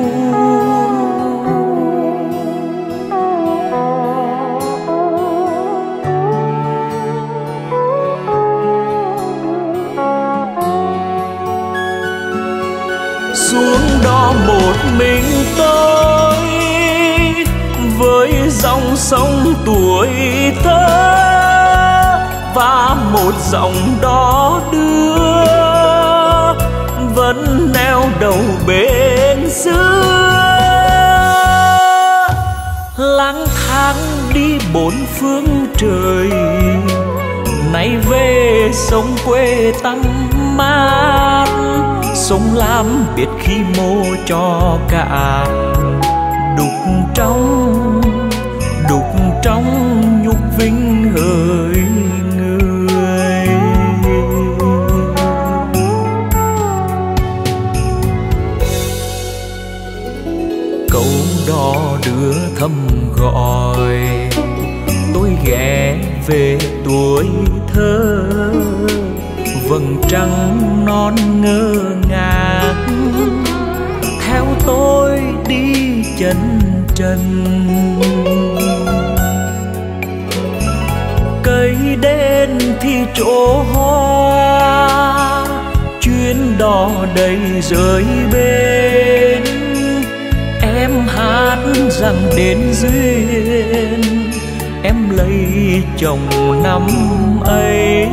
Xuống đó một mình tôi, với dòng sông tuổi thơ và một dòng đò đưa vẫn neo đầu bên xưa. Lang thang đi bốn phương trời, nay về sông quê tăm mát. Sông Lam biết khi mô cho cạn, đục trong nhục vinh hỡi người. Câu đò đưa thầm gọi tôi ghé về tuổi thơ. Vầng trăng non ngơ ngác theo tôi đi chân trần. Cây đến thì chỗ hoa, chuyến đò đầy rơi bên. Em hát rằng đến duyên, em lấy chồng năm ấy.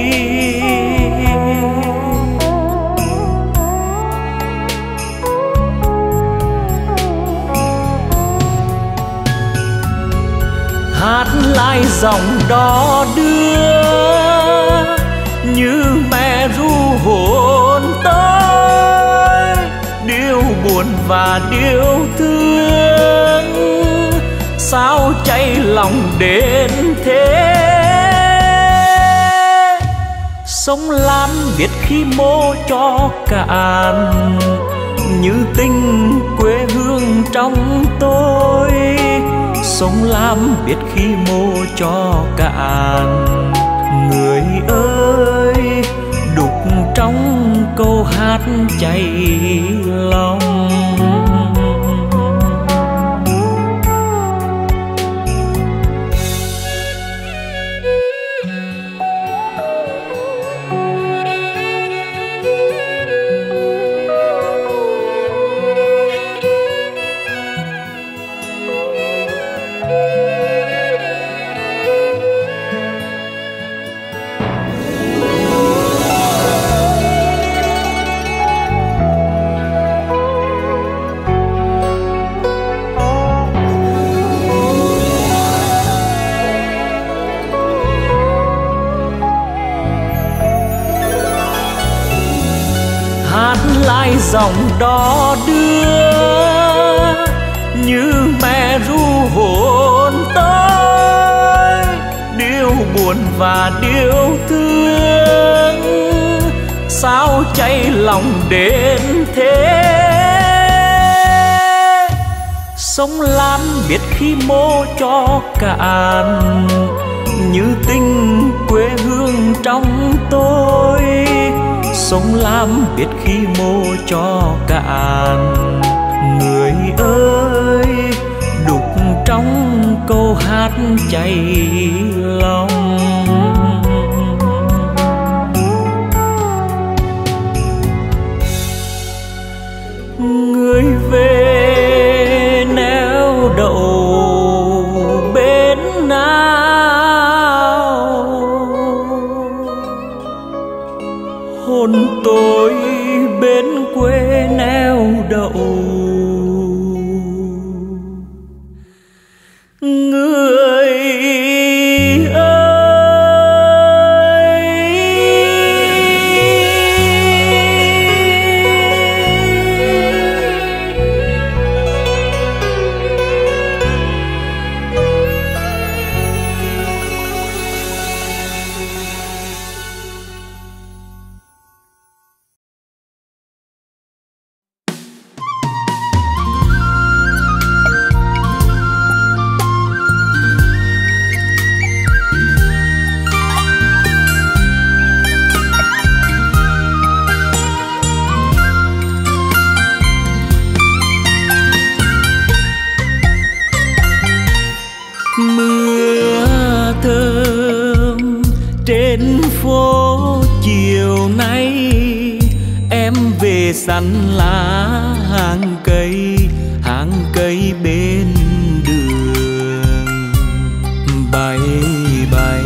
Hát lại dòng đò đưa, như mẹ ru hồn tôi. Điều buồn và điều thương, sao cháy lòng đến thế. Sông Lam biết khi mô cho cạn, như tình quê hương trong tôi. Sông Lam biết khi mô cho cạn, người ơi đục trong câu hát cháy lòng. Hát lại dòng đò đưa, như mẹ ru hồn tôi. Điều buồn và điều thương, sao cháy lòng đến thế. Sông Lam biết khi mô cho cạn, như tình quê hương trong tôi. Sông Lam biết khi mô cho cạn, người ơi đục trong câu hát cháy lòng. Người về neo đậu bên nào, hồn tôi bên quê neo đậu. Người ơi về xanh lá hàng cây bên đường. Bay bay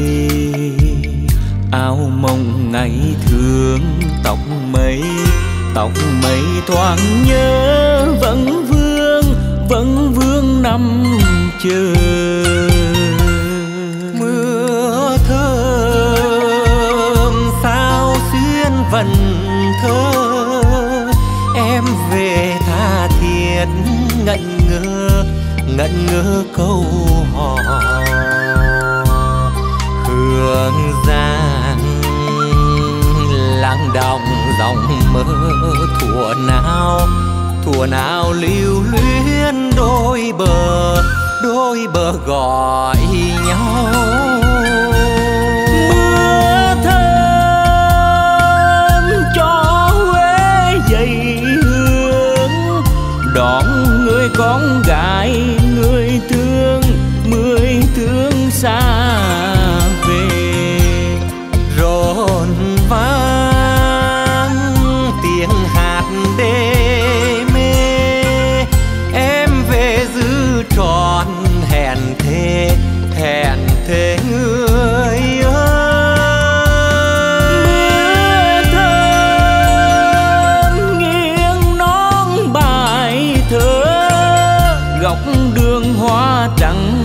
áo mộng ngày thương, tóc mây thoáng nhớ vẫn vương năm chờ. Mưa thơm sao xuyên vần thơ, em về tha thiết ngẩn ngơ câu hò. Hương giang lắng đọng dòng mơ thuở nào lưu luyến đôi bờ gọi nhau. Mưa thơm cho Huế dậy hương, đón người con gái người thương xa về. Rộn vang tiếng hát đê mê, em về giữ trọn hẹn thề người ơi. Mưa thơm nghiêng nón bài thơ, góc đường hoa trắng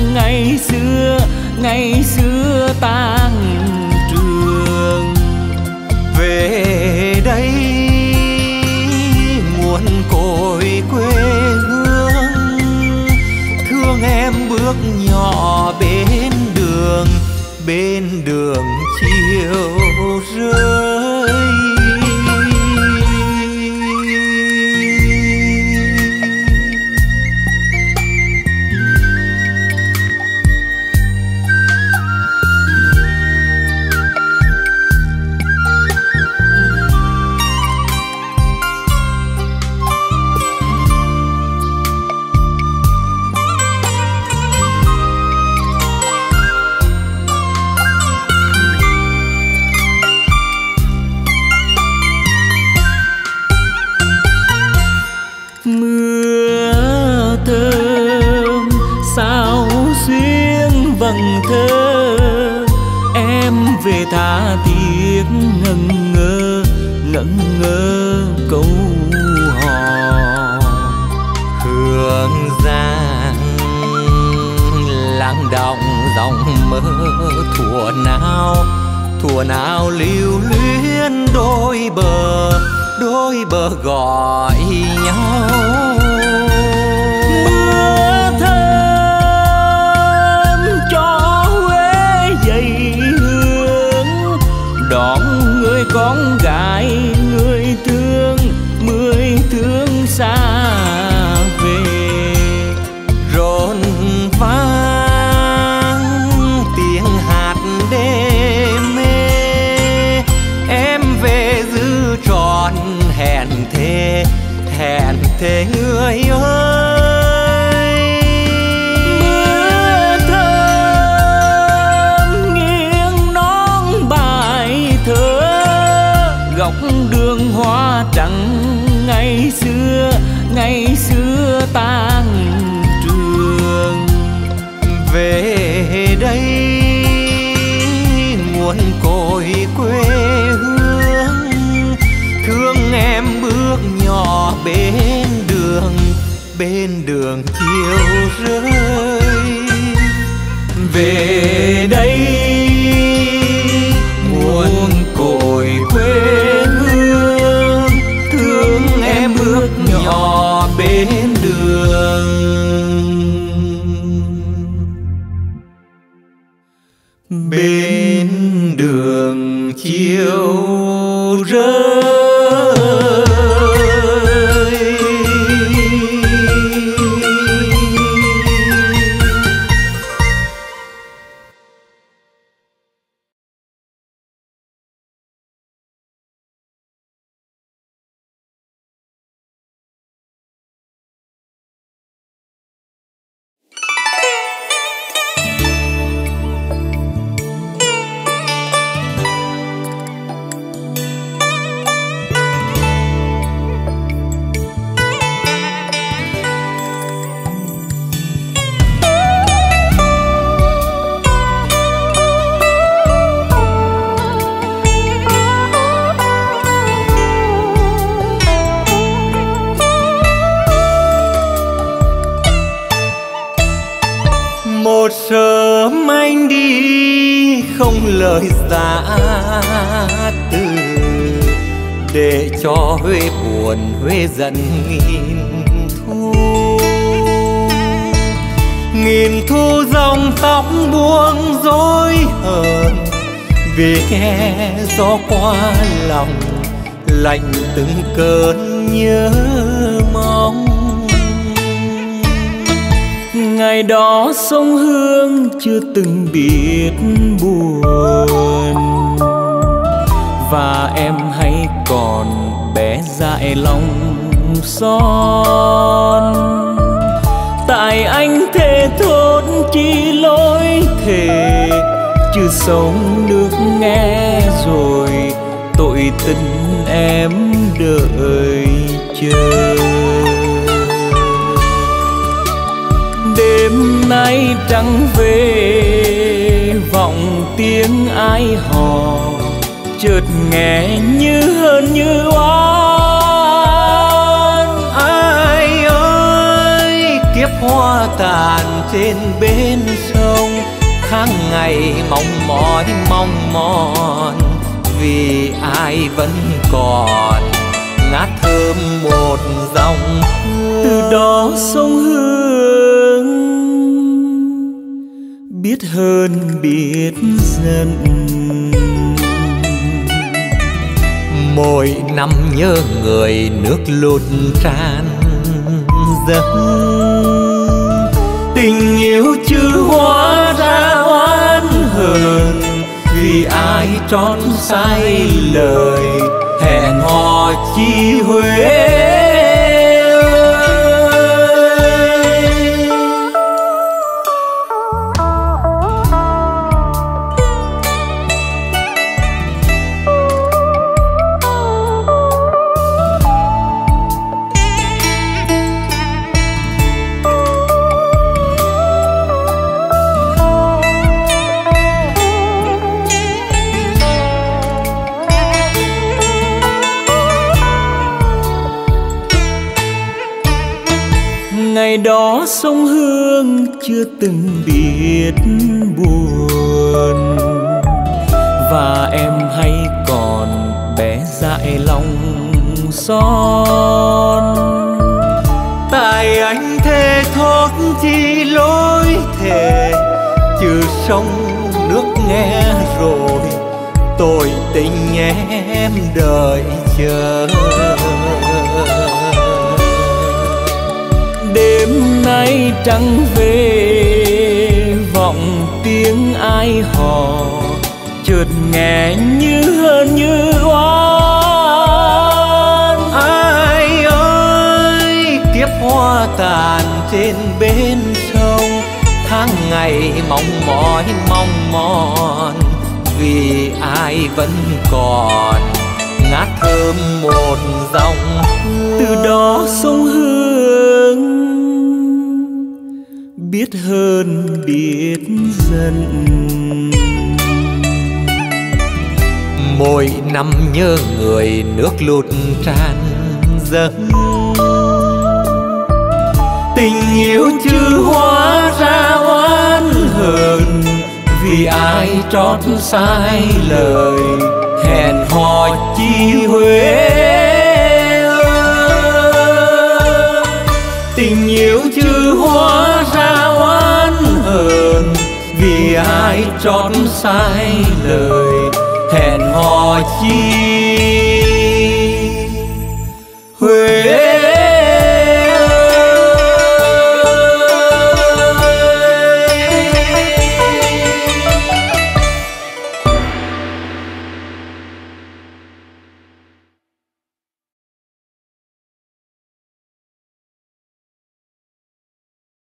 ngày xưa tan trường. Về đây nguồn cội quê hương, thương em bước nhỏ bên đường chiều rơi. Mưa thơm sao xuyên vần thơ, em về tha thiết ngẩn ngơ câu hò. Hương giang lắng đọng dòng mơ thuở nào lưu luyến đôi bờ gọi nhau. Mưa thơm cho Huế dậy hương, đón người con gái người thương xa về. Rộn vang tiếng hát đê mê, em về giữ trọn hẹn thề người ơi. Mưa thơm nghiêng nón bài thơ, góc đường hoa trắng ngày xưa tan trường. Về đây nguồn cội quê hương, thương em bước nhỏ bên đường chiều rơi. Về đây nguồn cội quê hương, thương em bước nhỏ bên đường chiều rơi. anh đi không lời giã từ, để cho Huế buồn Huế giận nghìn thu dòng tóc buông rối hờn, vì nghe gió qua lòng lạnh từng cơn nhớ mong. Ngày đó sông Hương chưa từng biết buồn, và em hay còn bé dại lòng son. Tại anh thề thốt chi lối thề, chứ sông nước nghe rồi tội tình em đợi chờ. Đêm nay trăng về vọng tiếng ai hò, chợt nghe như hơn như oán. Ai ơi kiếp hoa tàn trên bên sông, tháng ngày mong mòn, vì ai vẫn còn ngát thơm một dòng hương. Từ đó sông Hương biết hơn biết giận, mỗi năm nhớ người nước lụt tràn dâng. Tình yêu chưa hóa ra oán hờn, vì ai trót sai lời hẹn hò chi Huế. Ngày đó sông Hương chưa từng biết buồn, và em hay còn bé dại lòng son. Tại anh thề thốt chi lối thề, chứ sông nước nghe rồi tội tình em đợi chờ. Đêm nay trăng về vọng tiếng ai hò, chợt nghe như hơn như oán. Ai ơi kiếp hoa tàn trên bên sông, tháng ngày mong mòn, vì ai vẫn còn ngát thơm một dòng hương. Từ đó sông Hương biết hơn biết giận, mỗi năm nhớ người nước lụt tràn dâng. Tình yêu chưa hóa ra oán hờn, vì ai trót sai lời hẹn hò chi Huế. Tình yêu chưa hóa ra oán hờn, vì ai trót sai lời hẹn hò chi